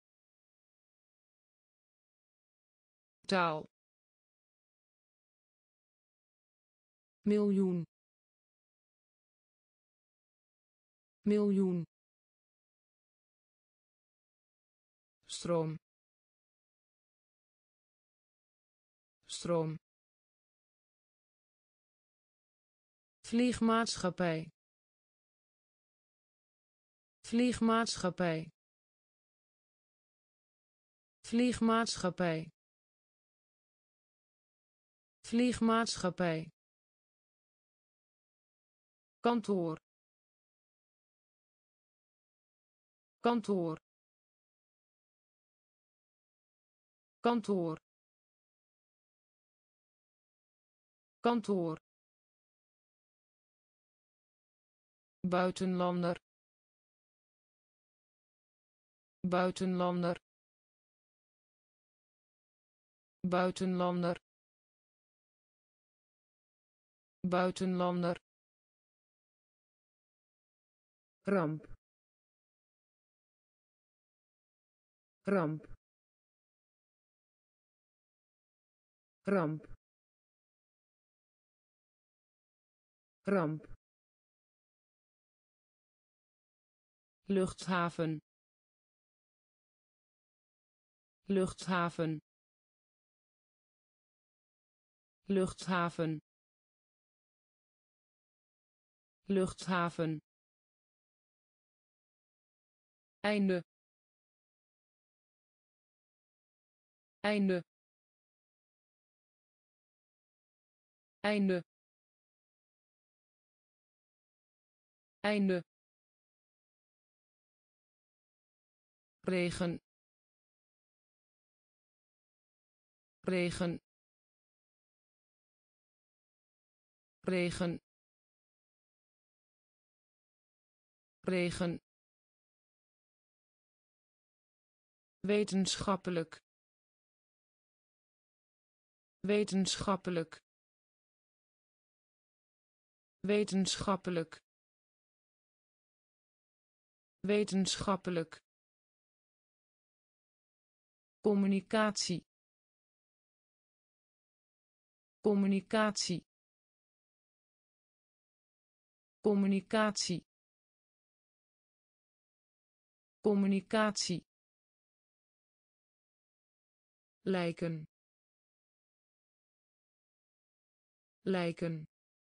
taal miljoen miljoen stroom stroom vliegmaatschappij vliegmaatschappij vliegmaatschappij vliegmaatschappij kantoor kantoor kantoor kantoor buitenlander buitenlander buitenlander buitenlander ramp ramp ramp ramp luchthaven luchthaven luchthaven luchthaven einde einde einde einde regen regen regen regen wetenschappelijk wetenschappelijk wetenschappelijk wetenschappelijk communicatie communicatie communicatie communicatie lijken lijken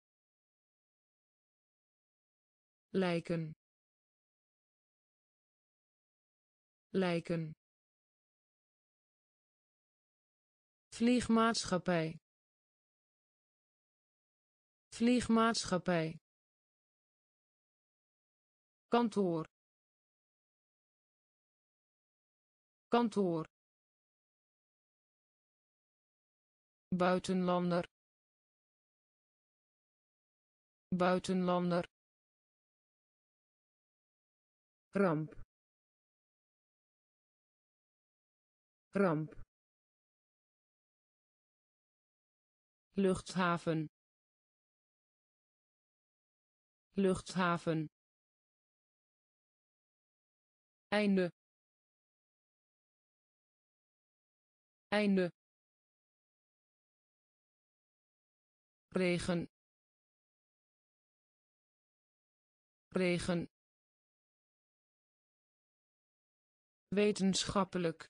lijken lijken vliegmaatschappij vliegmaatschappij kantoor kantoor buitenlander buitenlander ramp ramp luchthaven luchthaven einde einde regen regen wetenschappelijk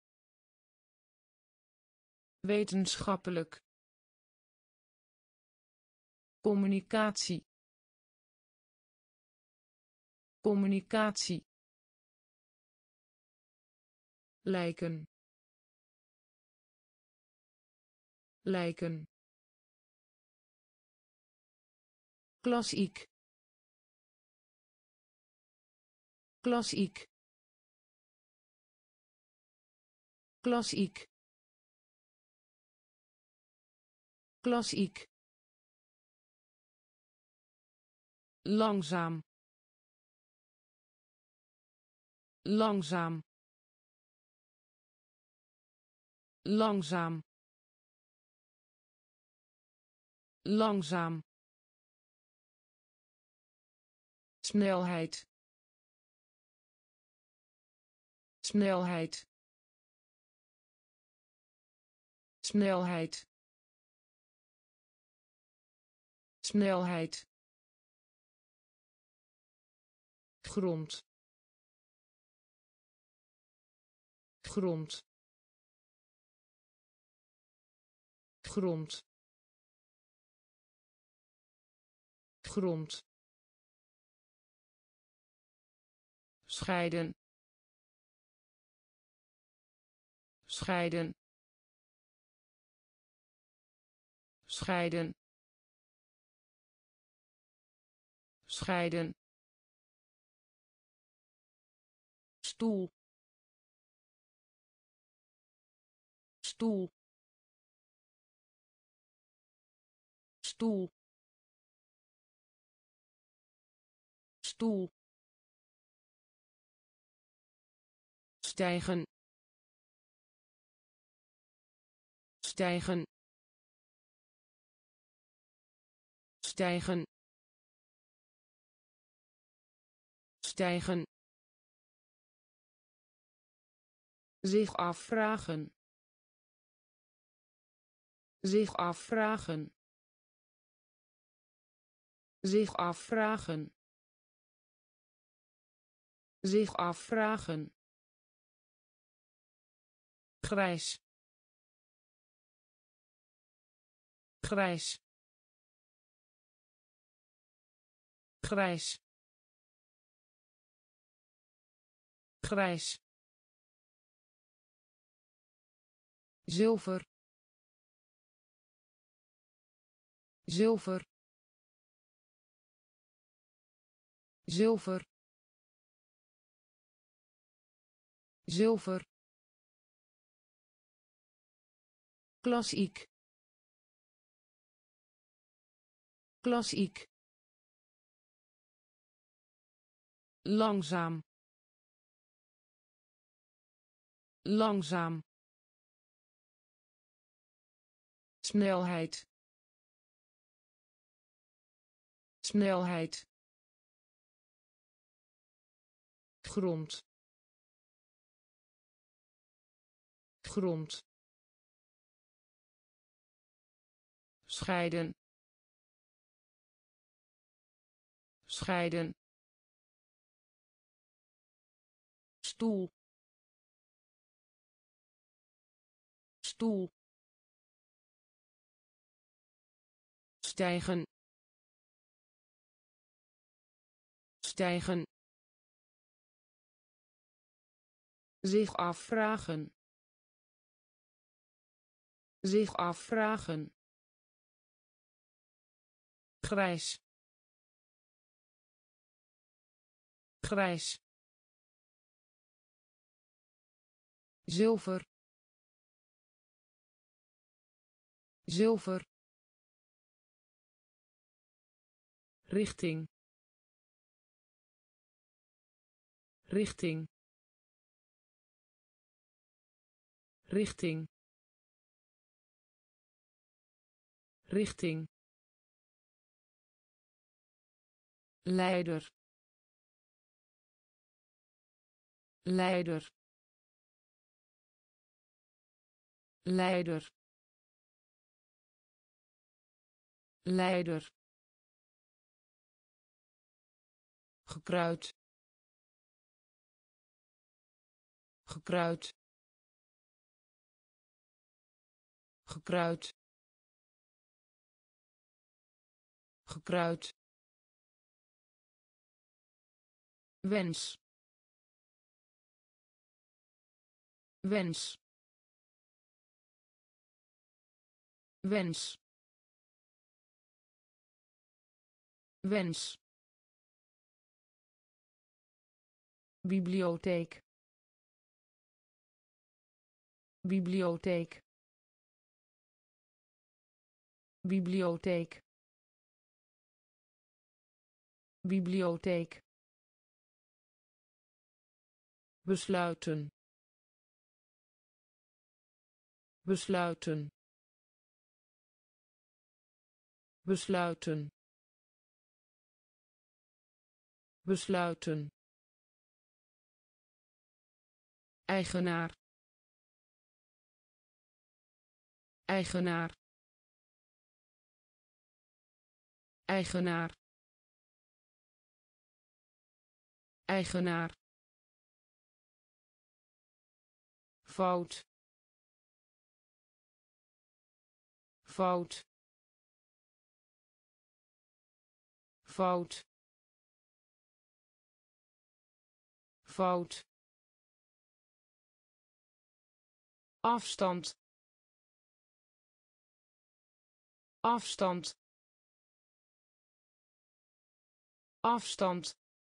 wetenschappelijk communicatie communicatie lijken lijken klassiek klassiek klassiek klassiek langzaam langzaam langzaam langzaam snelheid snelheid snelheid snelheid grond grond grond grond, scheiden, scheiden, scheiden, scheiden, stoel, stoel, stoel, stoel, stijgen, stijgen, stijgen, stijgen, zich afvragen, zich afvragen, zich afvragen, zich afvragen, grijs, grijs, grijs, grijs, zilver, zilver, zilver, zilver, klassiek, klassiek, langzaam, langzaam, snelheid, snelheid, grond, grond, scheiden, scheiden, stoel, stoel, stijgen, stijgen, zich afvragen, zich afvragen, grijs, grijs, zilver, zilver, richting, richting, richting, richting, leider, leider, leider, leider, gekruid, gekruid, gekruid, gekruid, wens, wens, wens, wens, bibliotheek, bibliotheek, bibliotheek, bibliotheek, besluiten, besluiten, besluiten, besluiten, eigenaar, eigenaar, eigenaar, eigenaar, fout, fout, fout fout afstand afstand afstand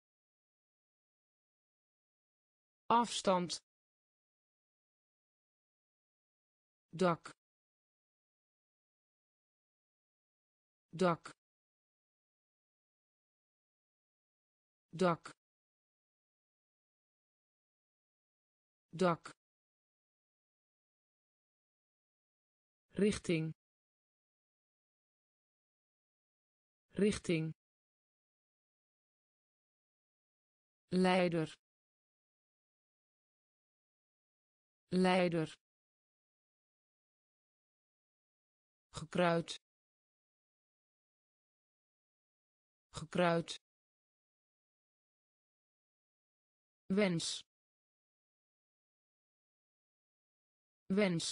afstand dak dak dak dak richting richting leider leider gekruid gekruid wens wens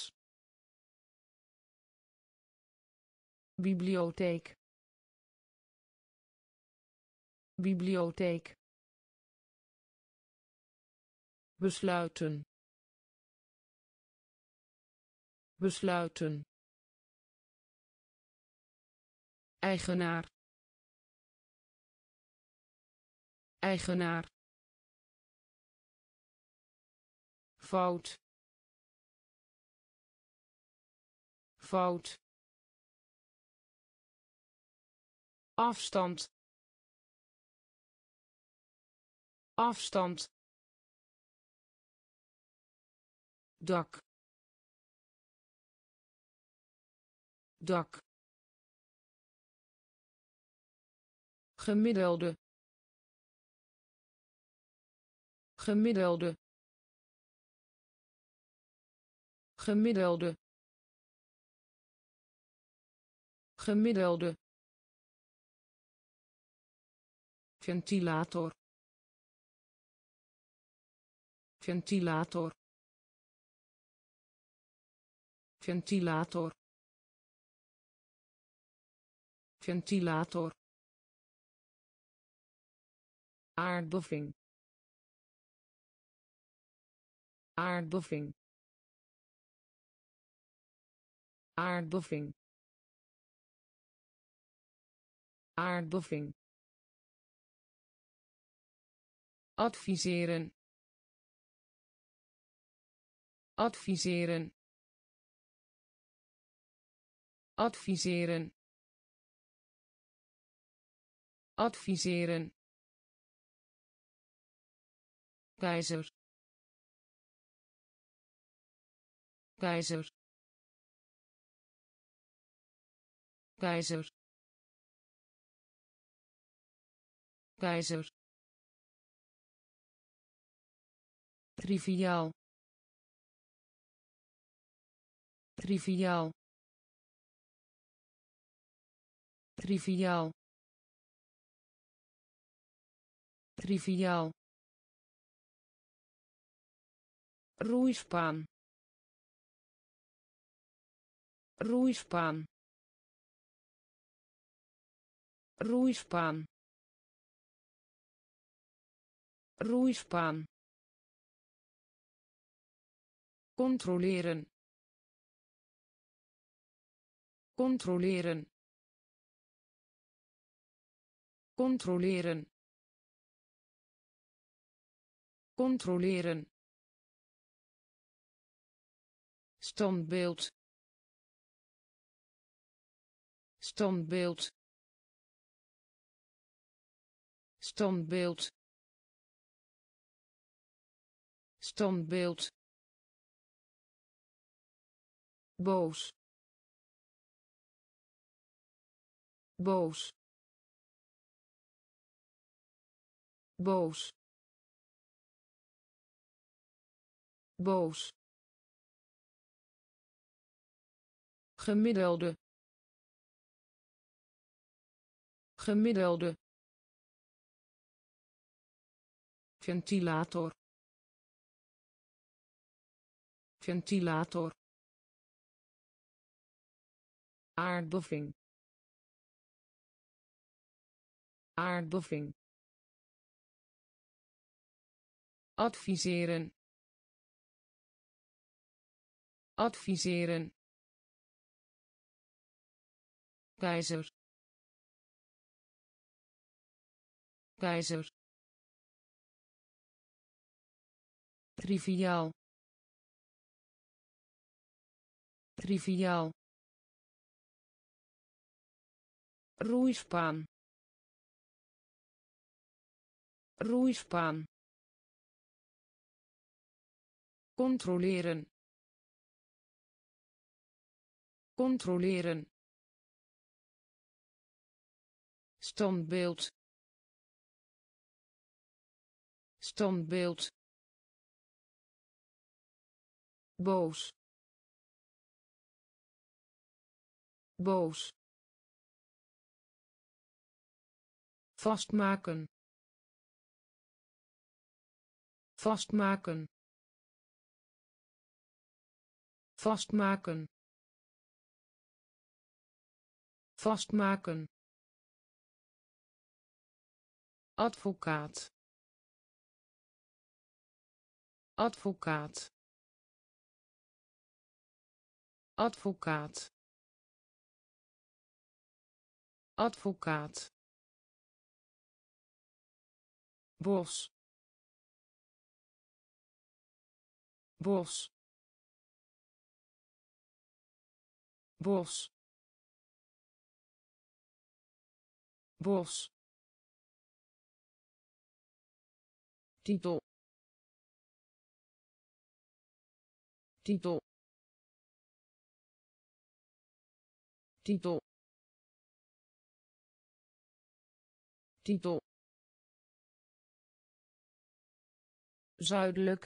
bibliotheek bibliotheek besluiten besluiten eigenaar eigenaar fout fout afstand afstand dak dak gemiddelde gemiddelde gemiddelde gemiddelde ventilator ventilator ventilator ventilator aardbeving aardbeving aardbeving aardbeving adviseren adviseren adviseren adviseren keizer keizer keizer keizer triviaal triviaal triviaal triviaal roeispaan roeispaan roeispaan roeispaan controleren controleren controleren controleren standbeeld standbeeld standbeeld standbeeld boos boos boos boos gemiddelde gemiddelde ventilator ventilator aardbeving aardbeving, adviseren, adviseren, keizer, keizer, triviaal, triviaal, roeispaan, roeispaan, controleren, controleren, standbeeld, standbeeld, boos, boos, vastmaken, vastmaken, vastmaken, vastmaken, advocaat, advocaat, advocaat, advocaat, bos, bos, bos, bos, titel, titel, titel, titel, zuidelijk,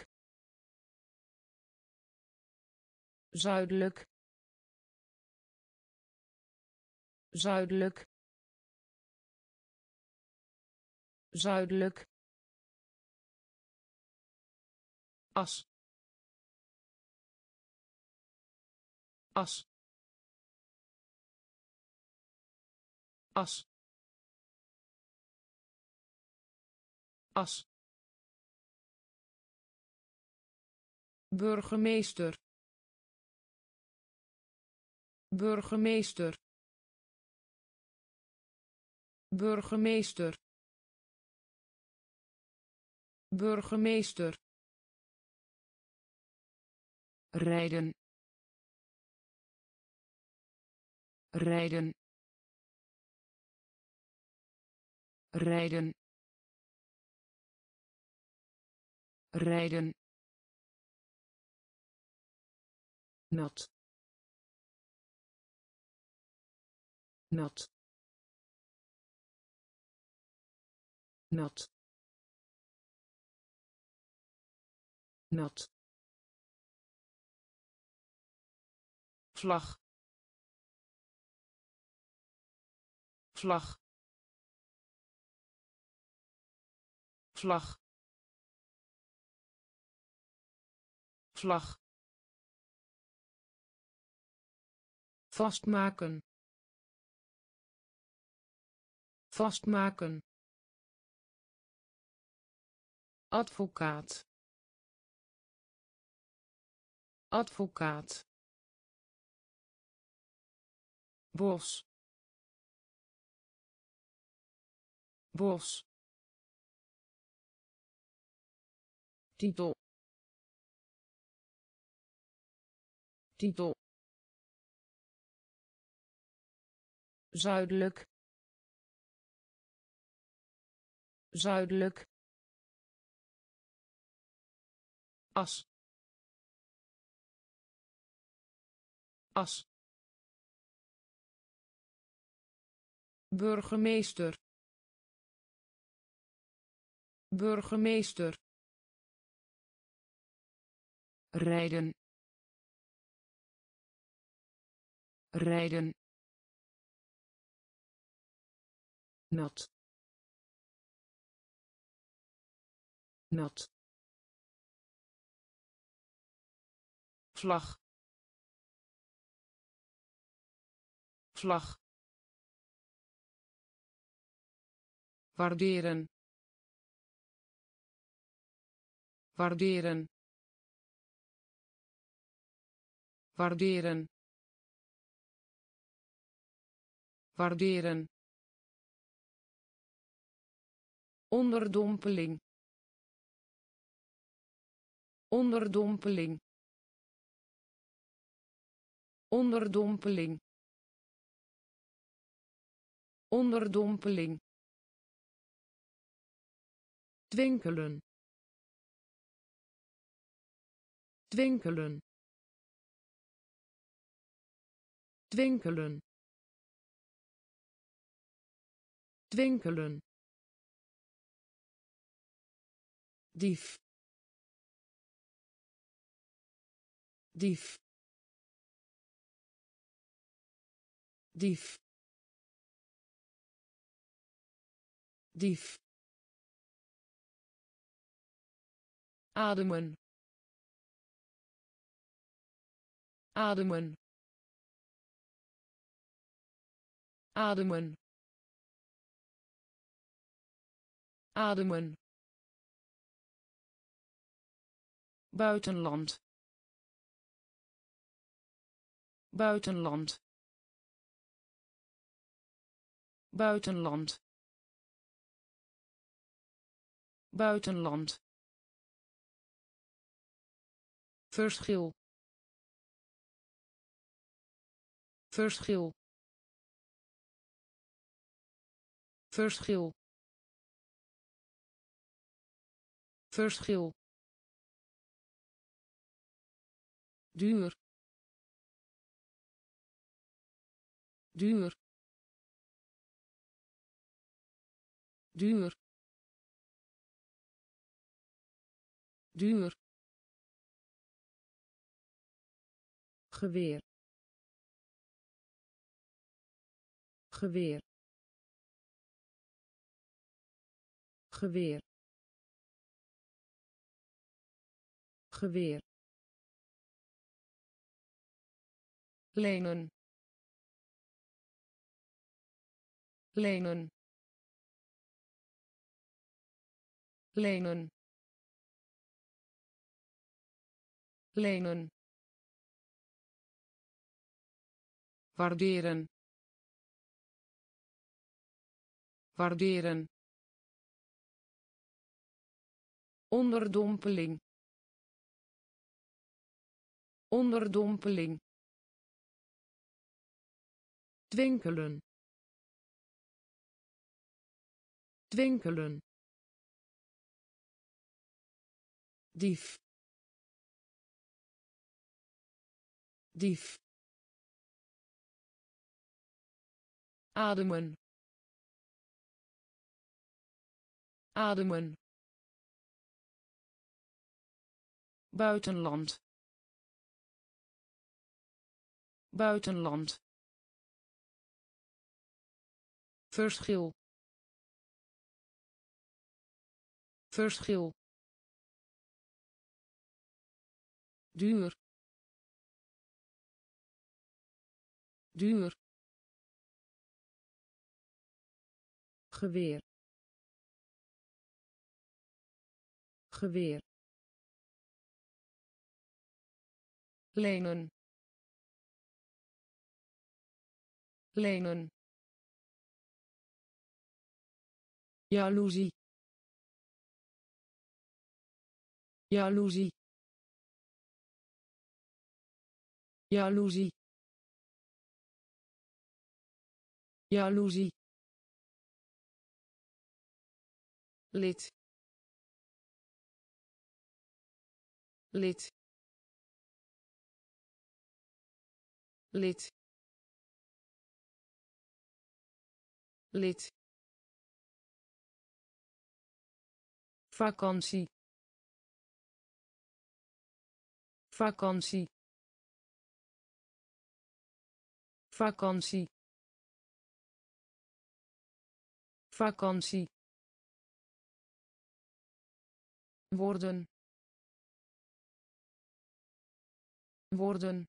zuidelijk, zuidelijk, zuidelijk, as, as, as, as, burgemeester, burgemeester, burgemeester, burgemeester, rijden, rijden, rijden, rijden, nat, nat, nat, nat, vlag, vlag, vlag, vlag, vastmaken, vastmaken, advocaat, advocaat, bos, bos, titel, titel, zuidelijk, zuidelijk, as, as, burgemeester, burgemeester, rijden, rijden, nat, nat, vlag, vlag, waarderen, waarderen, waarderen, waarderen, onderdompeling, onderdompeling, onderdompeling, onderdompeling, twinkelen, twinkelen, twinkelen, twinkelen, dief, dief, dief, dief, ademen, ademen, ademen, ademen, buitenland, buitenland, buitenland, buitenland, verschil, verschil, verschil, verschil, duur, duur, duur, duur, geweer, geweer, geweer, geweer, lenen, lenen, lenen, lenen, waarderen, waarderen, onderdompeling, onderdompeling, twinkelen, twinkelen, dief, dief, ademen, ademen, buitenland, buitenland, verschil, verschil, duur, duur, geweer, geweer, lenen, lenen, jaloezie, jaloezie, jaloezie, jaloezie, lid, lid, lid, lid, vakantie, vakantie, vakantie, vakantie, worden, worden,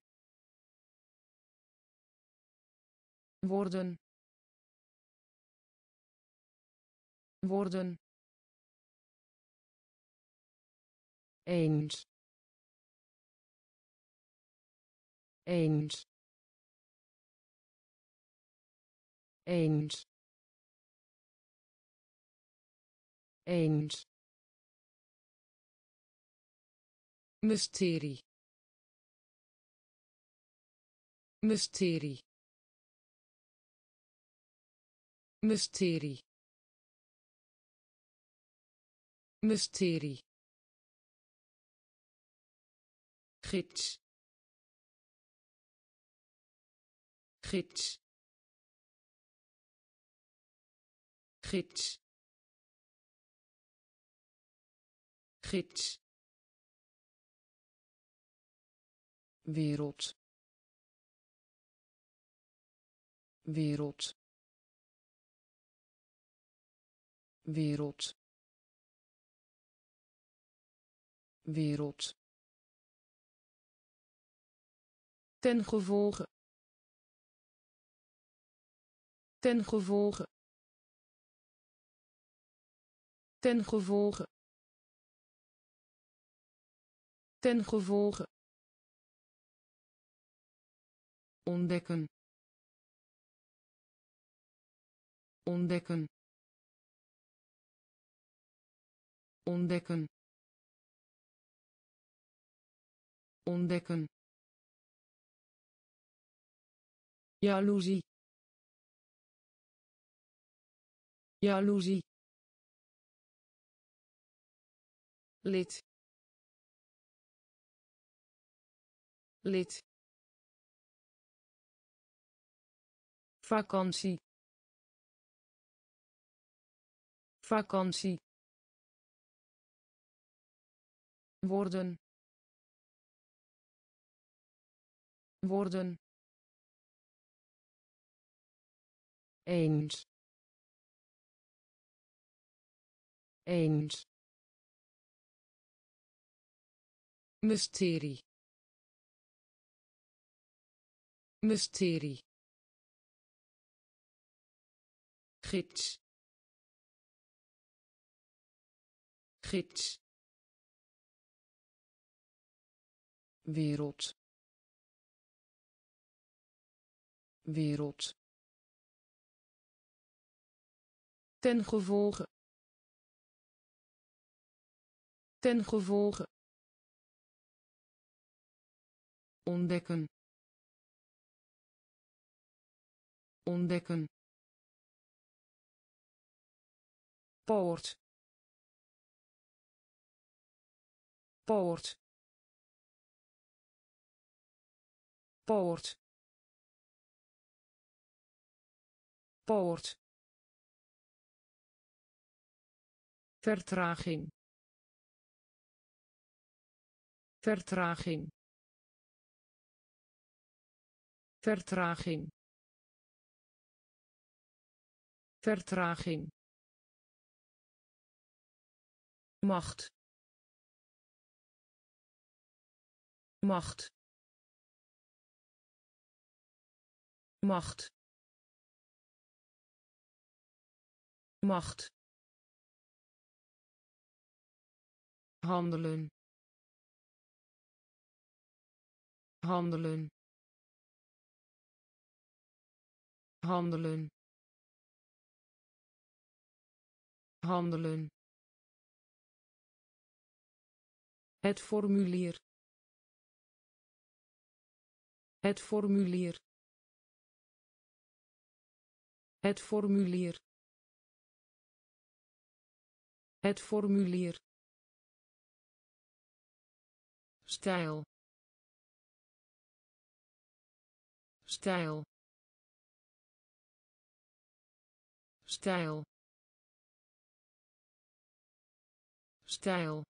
worden, worden, eens, eens, eens, eens, mysterie, mysterie, mysterie, mysterie, gids, gids, gids, gids, wereld, wereld, wereld, wereld, ten gevolge, ten gevolge, ten gevolge, ten gevolge, ontdekken, ontdekken, ontdekken, ontdekken, jaloezie, jaloezie, lid, lid, vakantie, vakantie, worden, worden, eens, eens, mysterie, mysterie, gids, gids, wereld, wereld, ten gevolge, ten gevolge, ontdekken, ontdekken, poort, poort, poort, poort, vertraging, vertraging, vertraging, vertraging, macht, macht, macht, macht, handelen, handelen, handelen, handelen, het formulier, het formulier, het formulier, het formulier, stijl, stijl, stijl, stijl,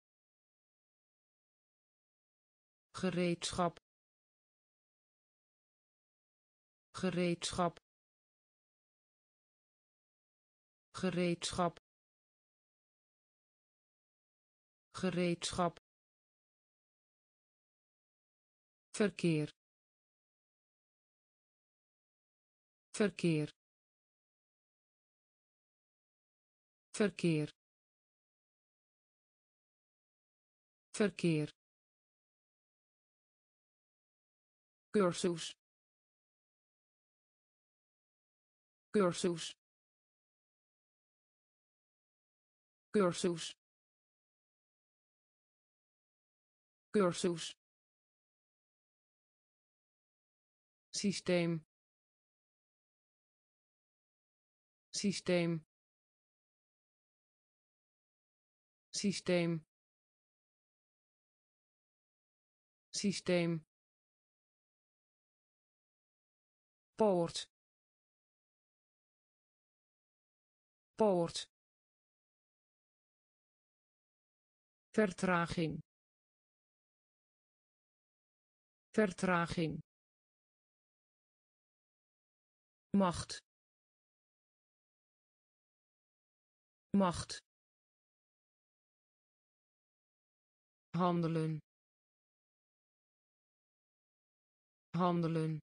gereedschap, gereedschap, gereedschap, gereedschap, verkeer, verkeer, verkeer verkeer cursus cursus cursus cursus systeem systeem systeem systeem poort poort vertraging vertraging macht macht handelen handelen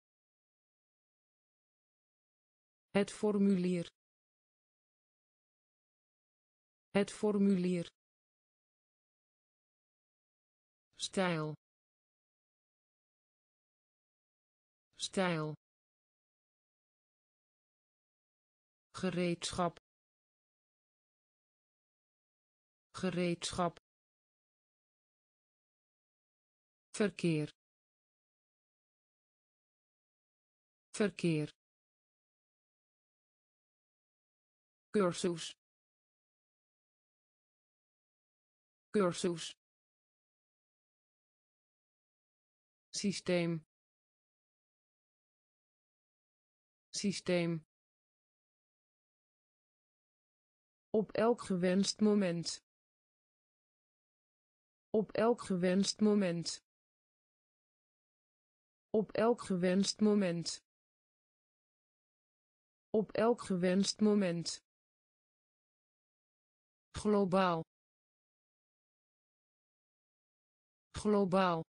het formulier het formulier stijl stijl gereedschap gereedschap verkeer verkeer cursus cursus systeem systeem op elk gewenst moment op elk gewenst moment op elk gewenst moment op elk gewenst moment globaal globaal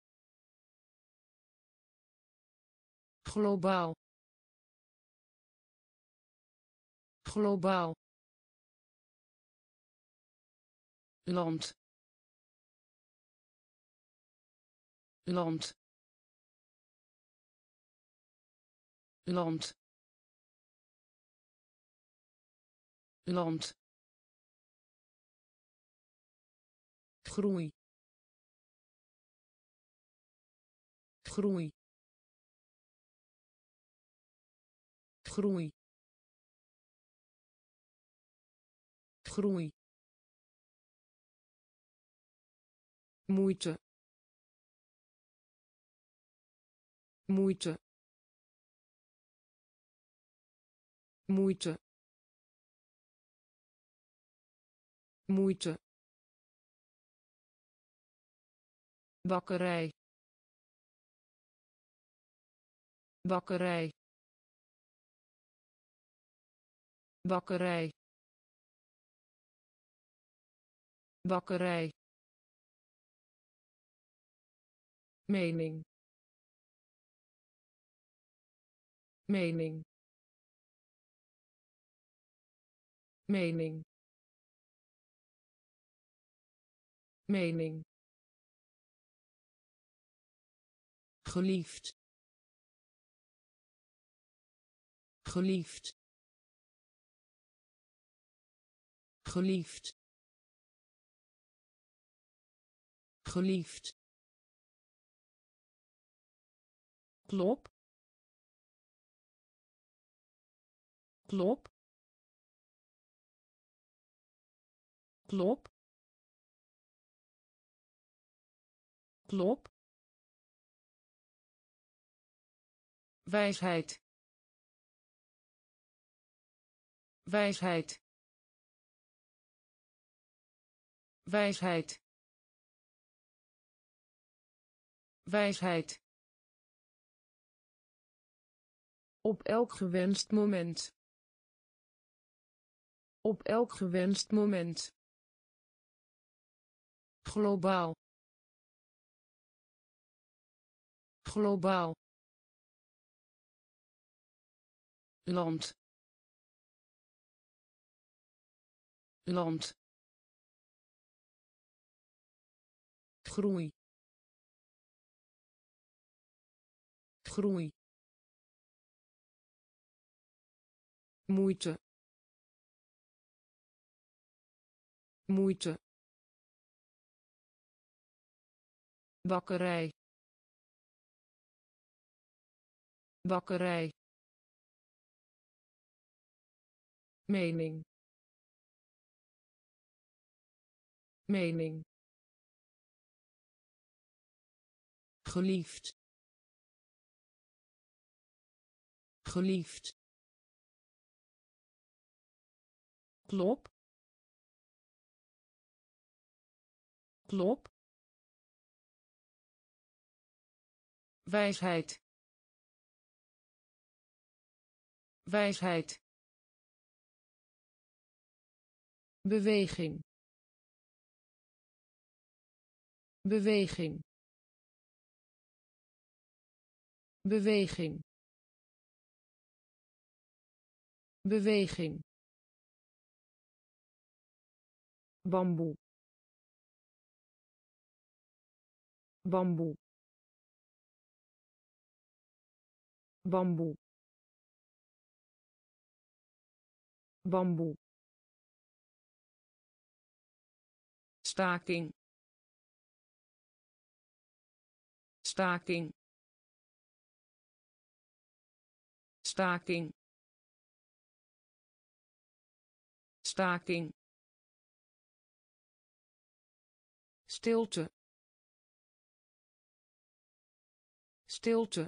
globaal globaal land land land land groei groei groei groei moeite moeite moeite moeite bakkerij bakkerij bakkerij bakkerij mening mening mening mening geliefd geliefd geliefd geliefd klop klop klop klop wijsheid wijsheid wijsheid wijsheid op elk gewenst moment op elk gewenst moment globaal globaal land land, groei, groei, moeite, moeite, bakkerij, bakkerij, mening, mening, geliefd, geliefd, klop, klop, wijsheid, wijsheid, beweging, beweging, beweging, beweging, bamboe, bamboe, bamboe, bamboe, staking, staking, staking, staking, stilte, stilte,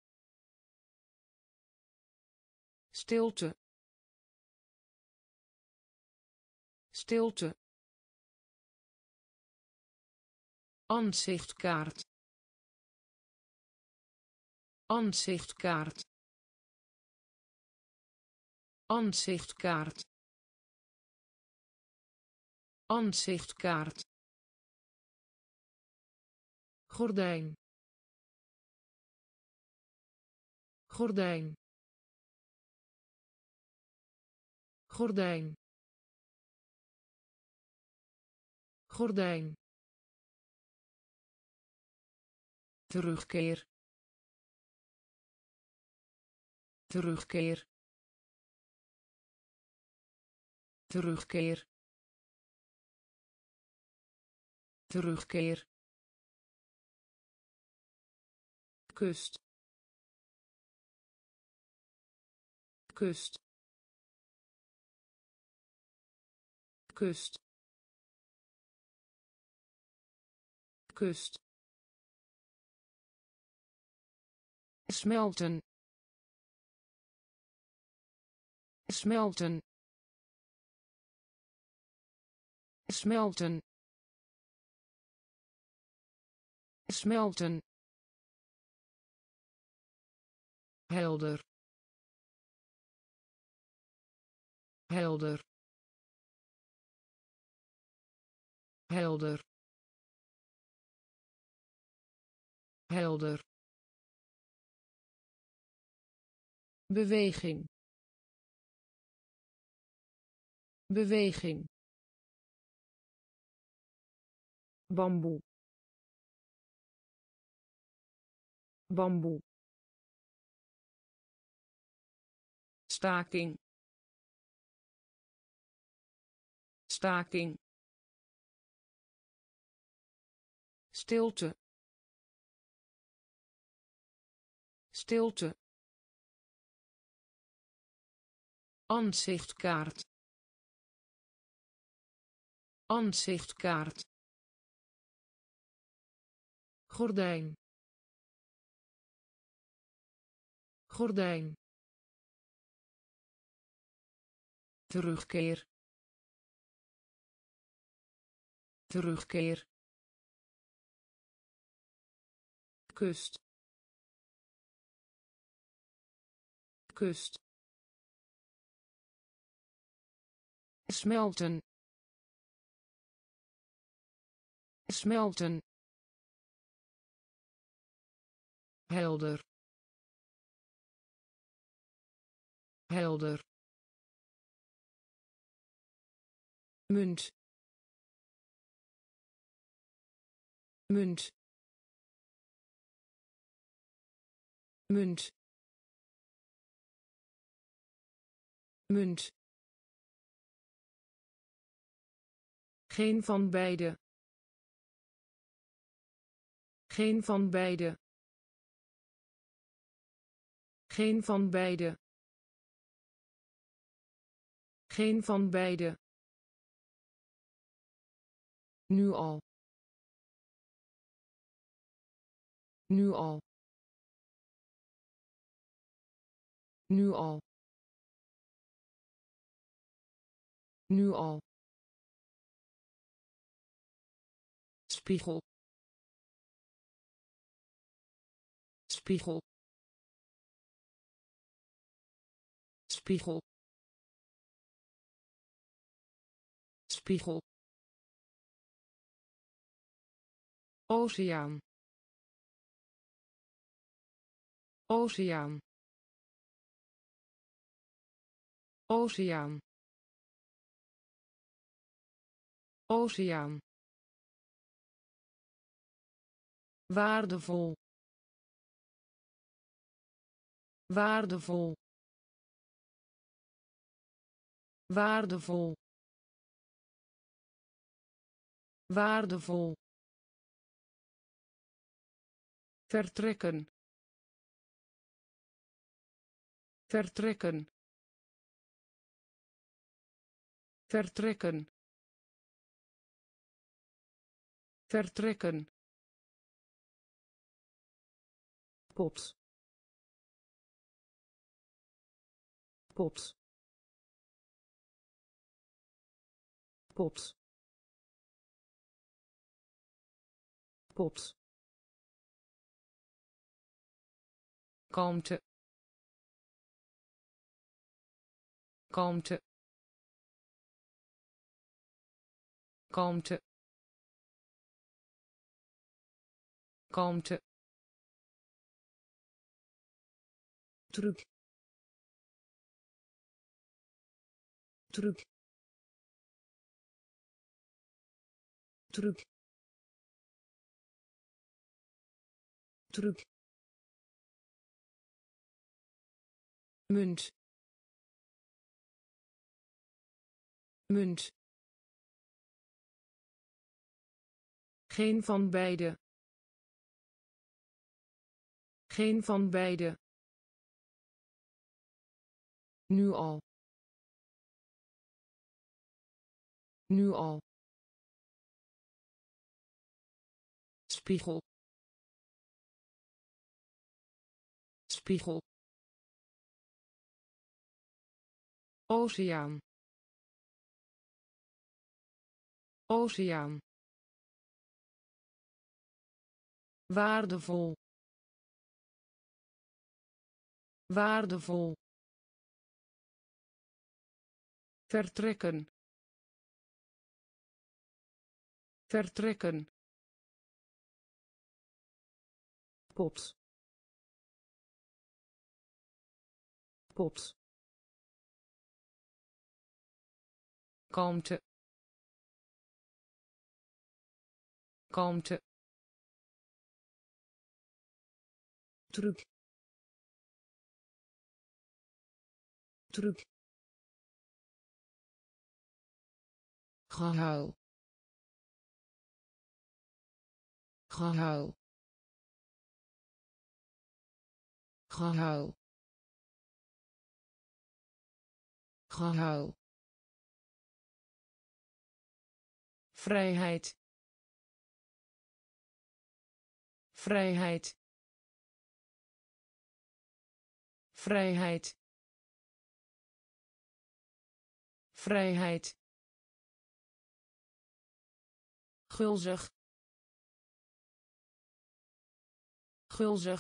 stilte, stilte, aanzichtkaart, aanzichtkaart, aanzichtkaart, aanzichtkaart, gordijn, gordijn, gordijn, gordijn, terugkeer, terugkeer, terugkeer, terugkeer, kust, kust, kust, kust, smelten, smelten, smelten, smelten, helder, helder, helder, helder, beweging, beweging, bamboe, bamboe, staking, staking, stilte, stilte, aanzichtkaart, aanzichtkaart, gordijn, gordijn, terugkeer, terugkeer, kust, kust, smelten, smelten, helder, helder, munt, munt, munt, munt. Geen van beide. Geen van beide. Geen van beide. Geen van beide. Nu al. Nu al. Nu al. Nu al. Spiegel. Spiegel. Spiegel. Spiegel. Oceaan. Oceaan. Oceaan. Oceaan. Waardevol. Waardevol. Waardevol. Waardevol. Vertrekken. Vertrekken. Vertrekken. Vertrekken. Pot. Pot. Pot. Pot. Kalmte. Kalmte. Kalmte. Kalmte. Truc. Truc. Truc. Truc. Munt. Munt. Geen van beide. Geen van beide. Nu al. Nu al. Spiegel. Spiegel. Oceaan. Oceaan. Waardevol. Waardevol. Vertrekken. Vertrekken. Pot. Pot. Kalmte. Kalmte. Truc. Truc. Gehuil. Gehuil. Gehuil. Gehuil. Vrijheid. Vrijheid. Vrijheid. Vrijheid. Gulzig. Gulzig.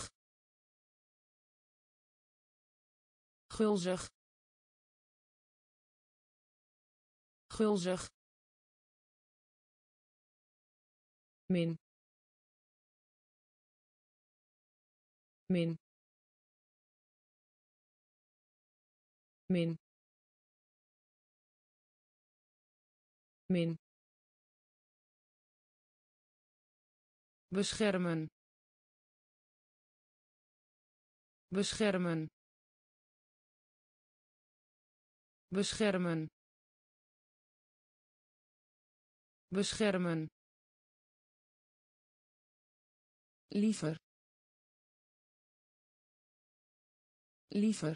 Gulzig. Gulzig. Min. Min. Min. min, beschermen, beschermen, beschermen, beschermen, liever, liever,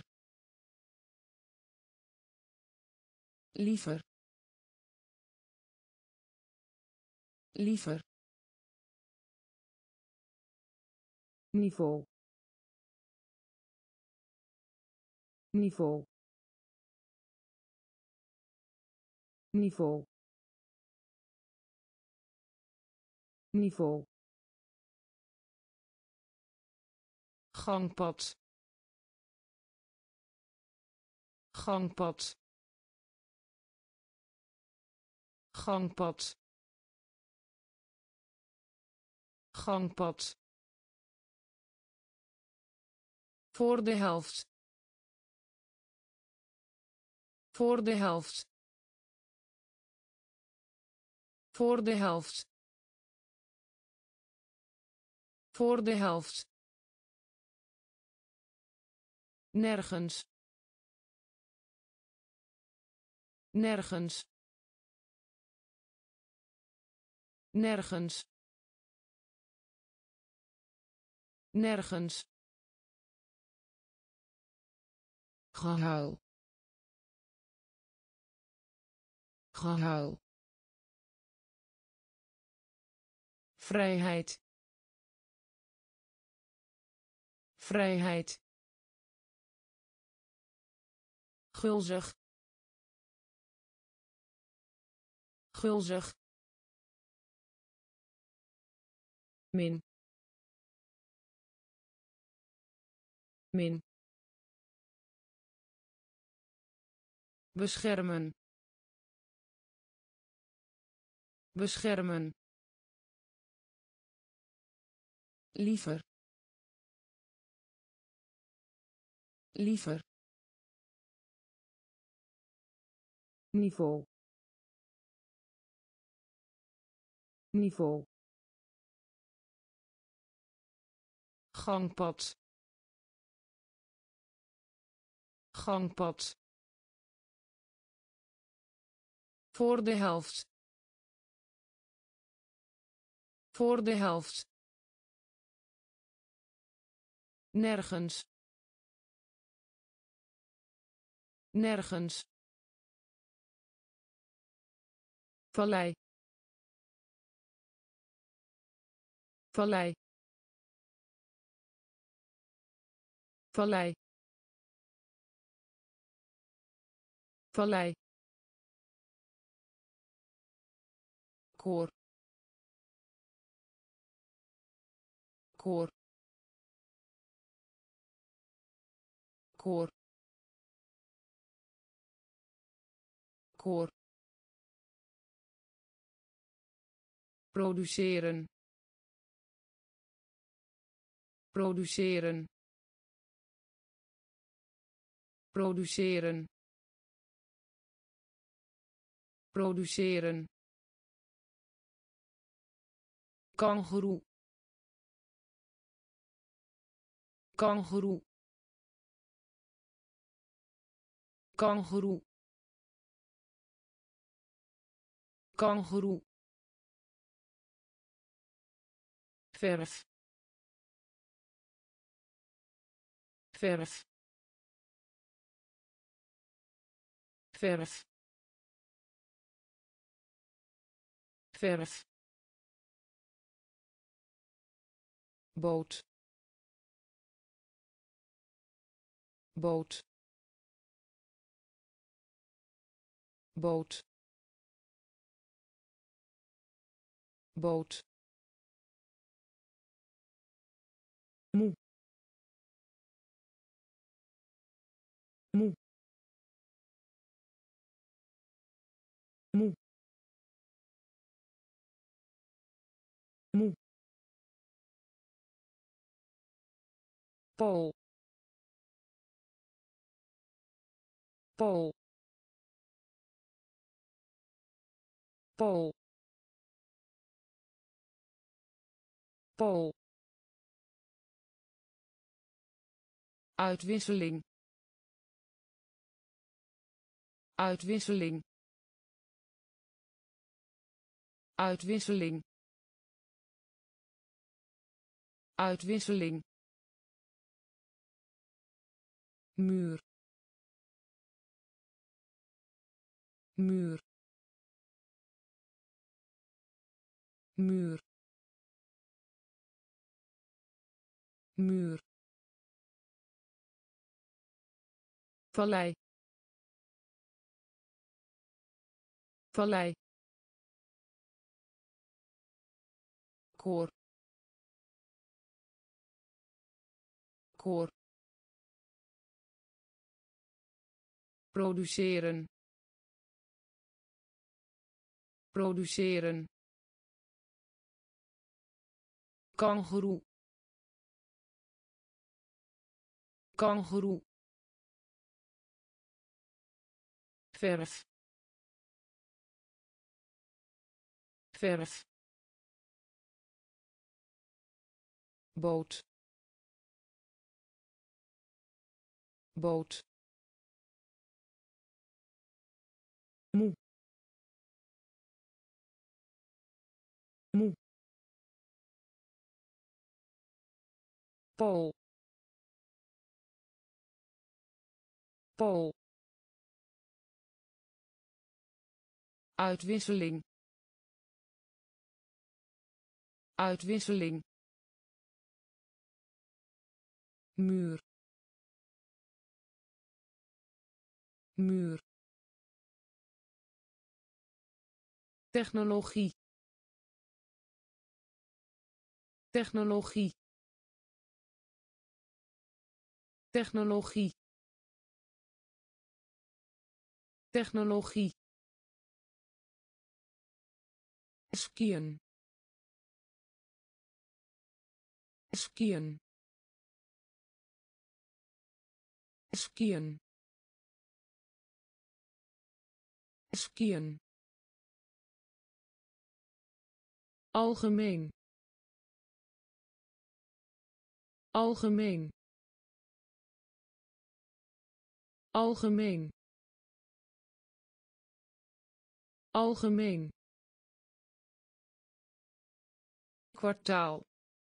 liever, liever, niveau, niveau, niveau, niveau, gangpad, gangpad, gangpad, gangpad, voor de helft, voor de helft, voor de helft, voor de helft, nergens, nergens, nergens, nergens, gehuil, gehuil, vrijheid, vrijheid, gulzig, gulzig, min, min, beschermen, beschermen, liever, liever, niveau, niveau, gangpad, gangpad, voor de helft, voor de helft, nergens, nergens, vallei, vallei, vallei, vallei, koor, koor, koor, koor, produceren, produceren, produceren, produceren, kangoeroe, kangoeroe, kangoeroe, kangoeroe, verf, verf, verf, verf, boot, boot, boot, boot, moe, moe, moe, moe, Pool, Pool, Pool. Pool. Uitwisseling. Uitwisseling. Uitwisseling. Uitwisseling. Muur. Muur. Muur. Muur. Vallei. Vallei. Koor. Koor. Produceren. Produceren. Kangoeroe. Kangoeroe. Verf. Verf. Boot. Boot. Moe. Moe. Pool. Pool. Uitwisseling. Uitwisseling. Muur. Muur. Technologie. Technologie. Technologie. Technologie. Skiën. Skiën. Skiën. Skiën. Algemeen. Algemeen. Algemeen. Algemeen. Kwartaal.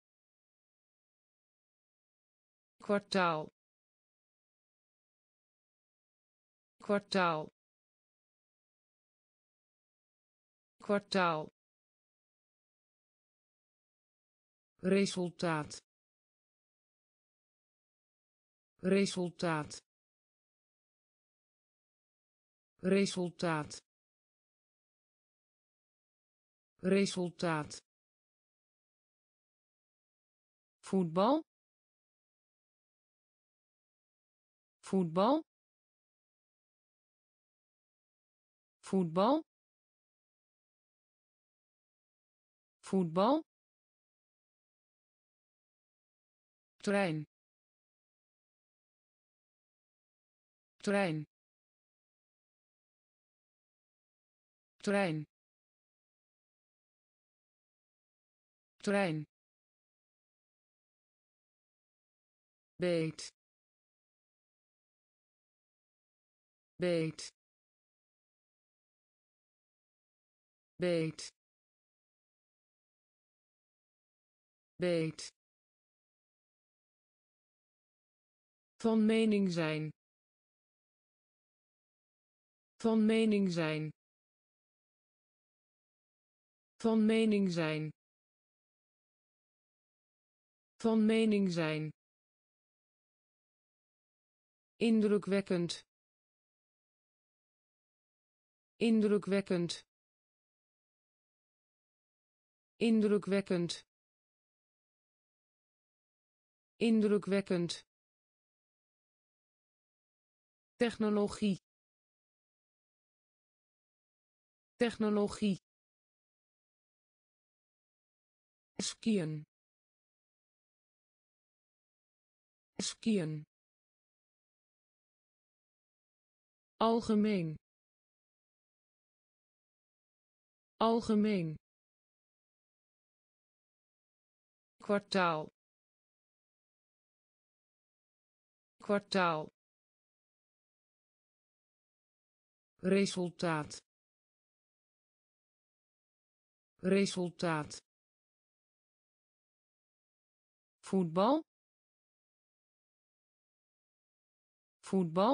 Kwartaal. Kwartaal. Kwartaal. Resultaat. Resultaat. Resultaat. Resultaat. Voetbal. Voetbal. Voetbal. Voetbal. Trein. Trein. Trein. Trein. Beet. Beet. Beet. Beet. Van mening zijn. Van mening zijn. Van mening zijn. Van mening zijn. Indrukwekkend. Indrukwekkend. Indrukwekkend. Indrukwekkend. Technologie. Technologie. Skiën. Skiën. Algemeen. algemeen kwartaal kwartaal resultaat resultaat voetbal voetbal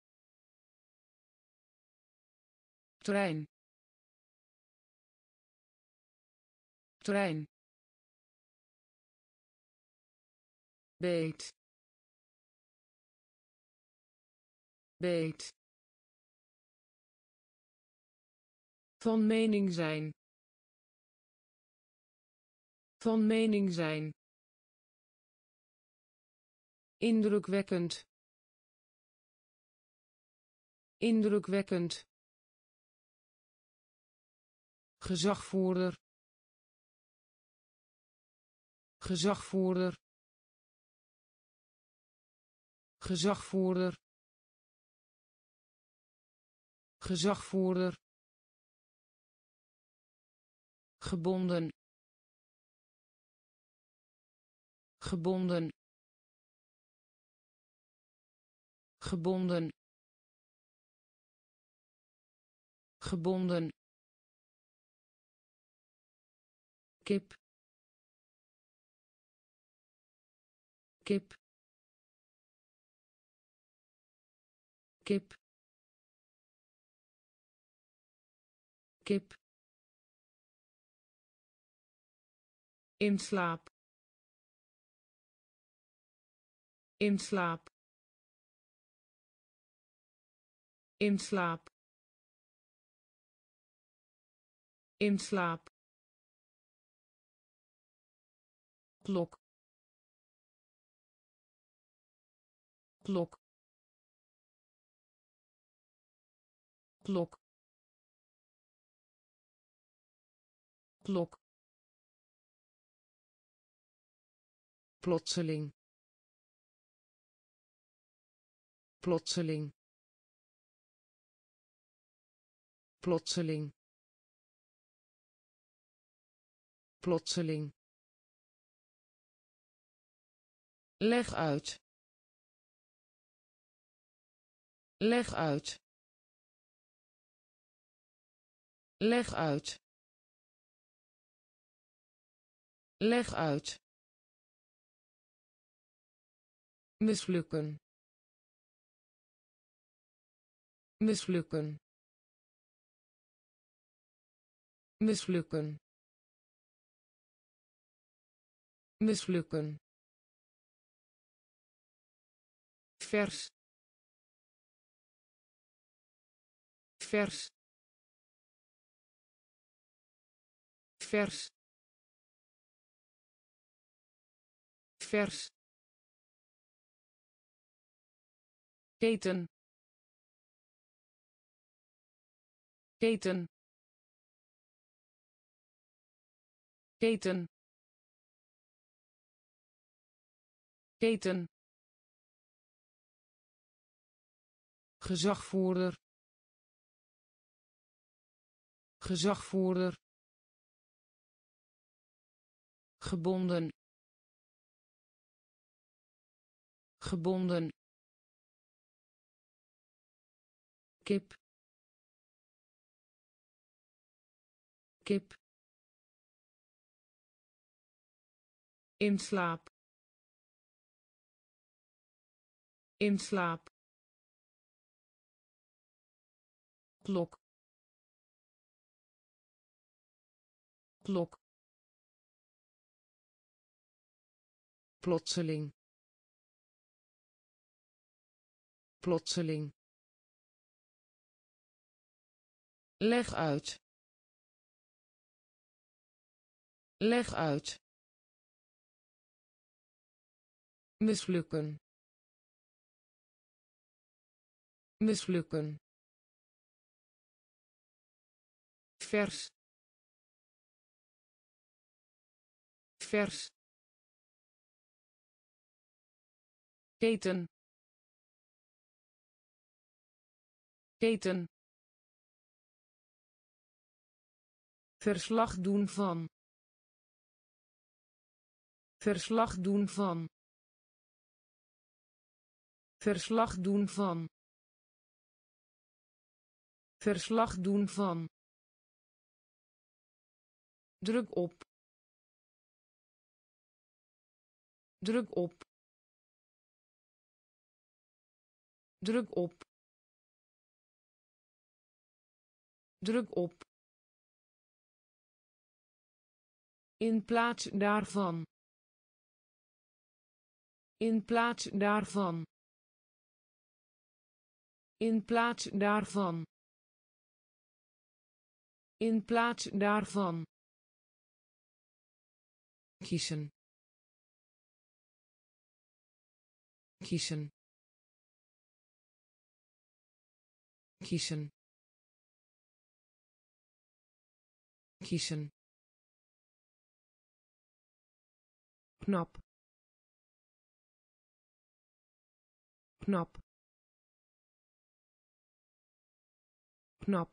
trein trein beet beet van mening zijn van mening zijn indrukwekkend indrukwekkend gezagvoerder gezagvoerder gezagvoerder gezagvoerder gebonden gebonden gebonden gebonden kip kip kip kip in slaap in slaap in slaap in slaap klok klok klok klok plotseling plotseling plotseling plotseling leg uit leg uit leg uit leg uit mislukken mislukken mislukken mislukken vers vers vers vers keten keten keten keten gezagvoerder gezagvoerder gebonden gebonden kip kip in slaap in slaap klok klok plotseling plotseling leg uit leg uit mislukken mislukken vers vers keten keten Verslag doen van. Verslag doen van. Verslag doen van. Verslag doen van. Druk op. Druk op. Druk op. Druk op. In plaats daarvan. In plaats daarvan. In plaats daarvan. In plaats daarvan. Kiezen. Kiezen. Kiezen. Kiezen. Knap. Knap. Knap.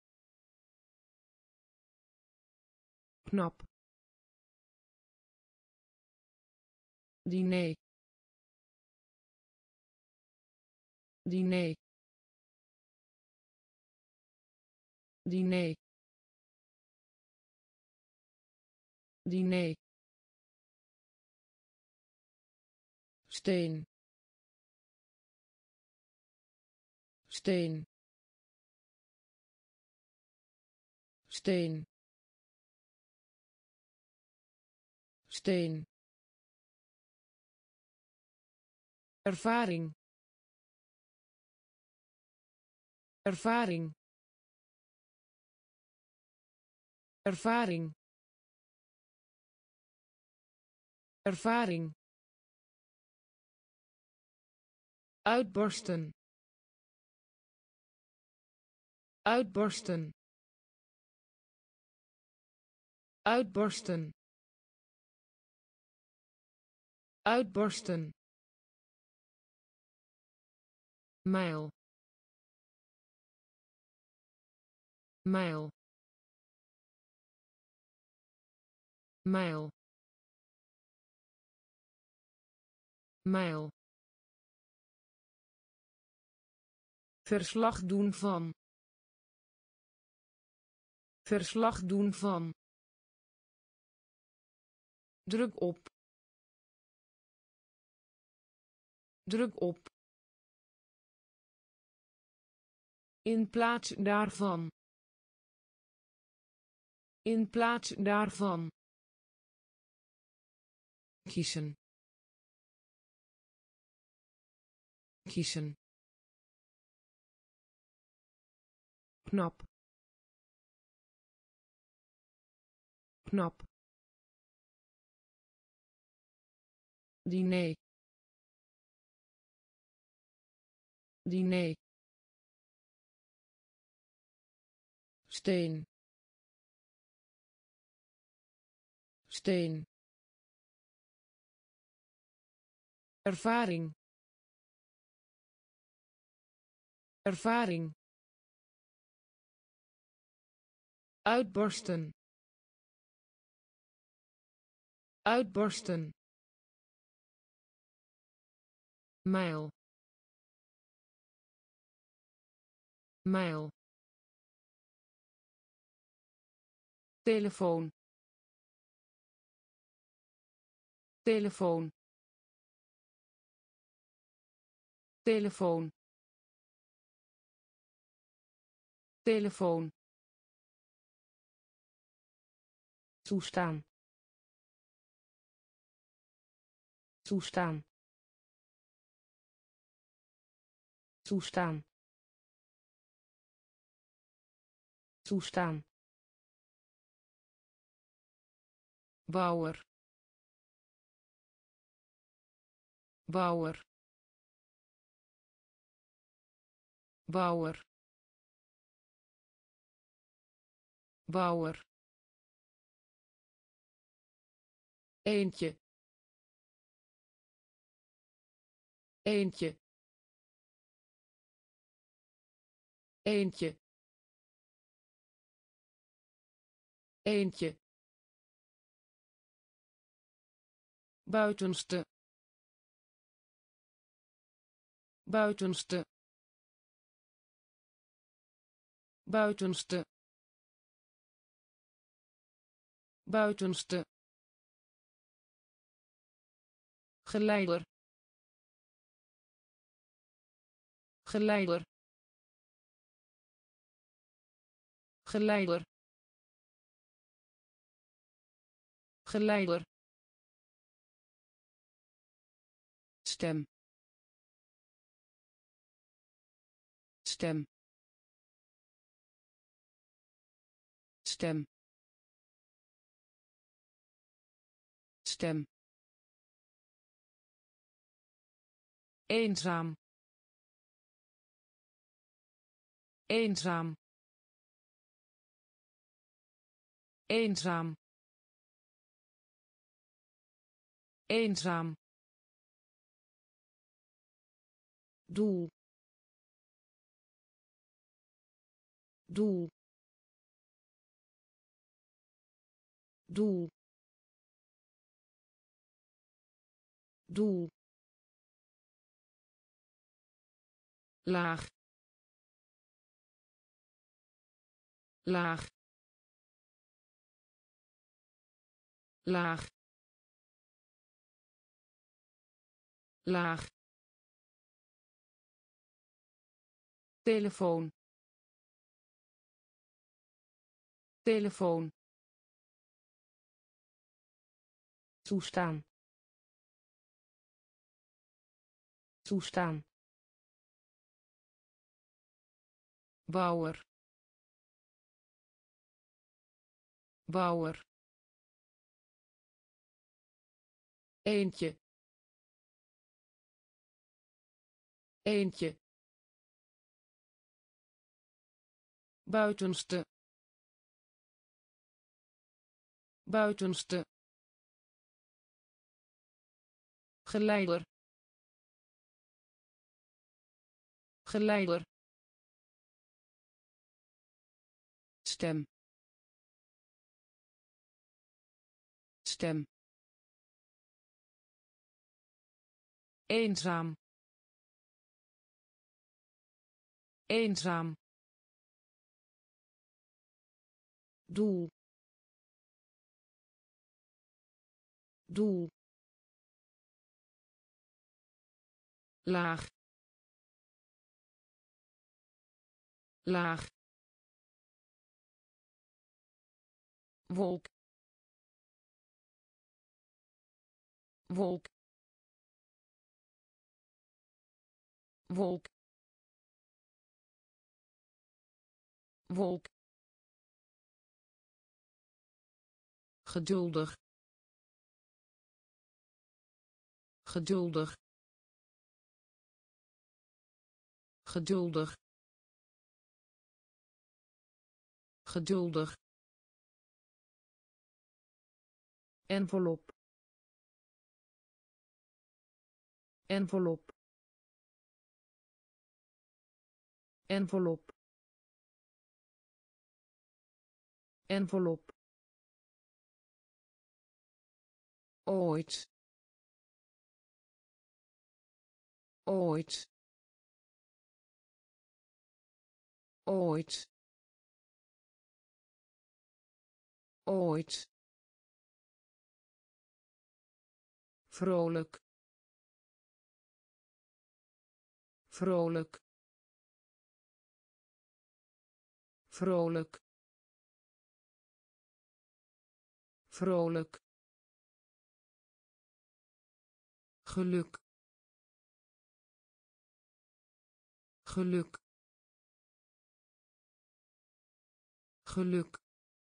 Knap. Diner. Diner. Diner. Diner. Steen. Steen. Steen. Steen. Ervaring. Ervaring. Ervaring. Ervaring. Uitbarsten. Uitbarsten. Uitbarsten. Uitbarsten. Mijl. Mijl. Mijl. Mijl. Verslag doen van. Verslag doen van. Druk op. Druk op. In plaats daarvan. In plaats daarvan. Kiezen. Kiezen. Knap. Knap. Diner. Diner. Steen. Steen. Ervaring. Ervaring. Uitbarsten. Uitbarsten. Mijl. Mijl. Telefoon. Telefoon. Telefoon. Telefoon. Toestaan. Toestaan. Toestaan. Toestaan. Bouwer. Bouwer. Bouwer. Bouwer. Eentje. Eentje. Eentje. eendje, buitenste, buitenste, buitenste, buitenste, geleider, geleider, geleider, geleider, stem, stem, stem, stem, eenzaam, eenzaam, eenzaam, eenzaam, doel, doel, doel, doel, laag, laag, laag, laag, telefoon, telefoon, toestaan, toestaan, bouwer, bouwer, eendje, eendje, buitenste, buitenste, geleider, geleider, stem, stem, eenzaam, eenzaam, doel, doel, laag, laag, wolk, wolk, wolk, wolk, geduldig, geduldig, geduldig, geduldig, envelop, envelop, envelop, envelop, ooit, ooit, ooit, ooit, vrolijk, vrolijk, vrolijk, vrolijk, geluk, geluk, geluk,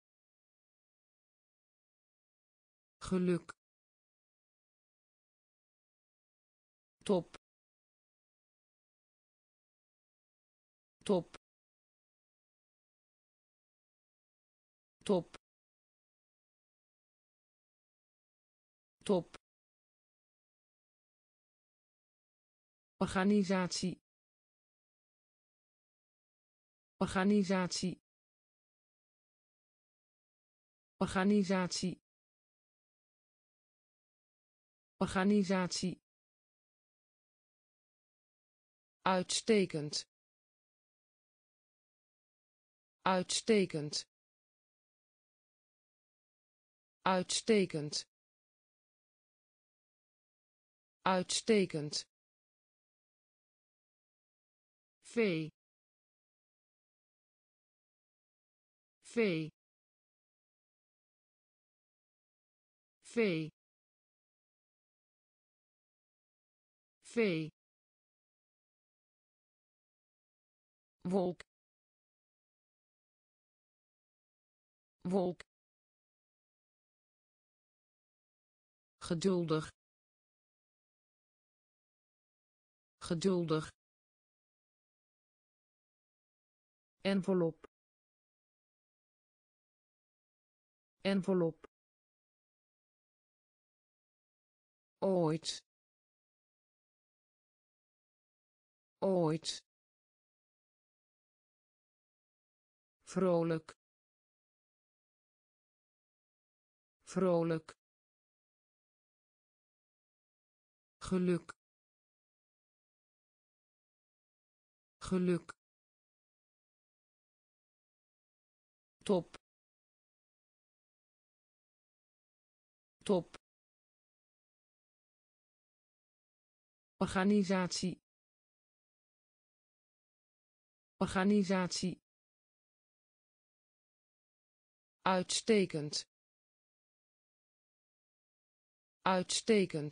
geluk, top, top, top, top, organisatie, organisatie, organisatie organisatie uitstekend uitstekend uitstekend uitstekend vee vee vee vee wolk wolk geduldig geduldig envelop envelop ooit ooit vrolijk vrolijk geluk geluk top top organisatie organisatie uitstekend uitstekend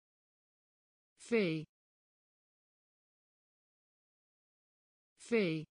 vee vee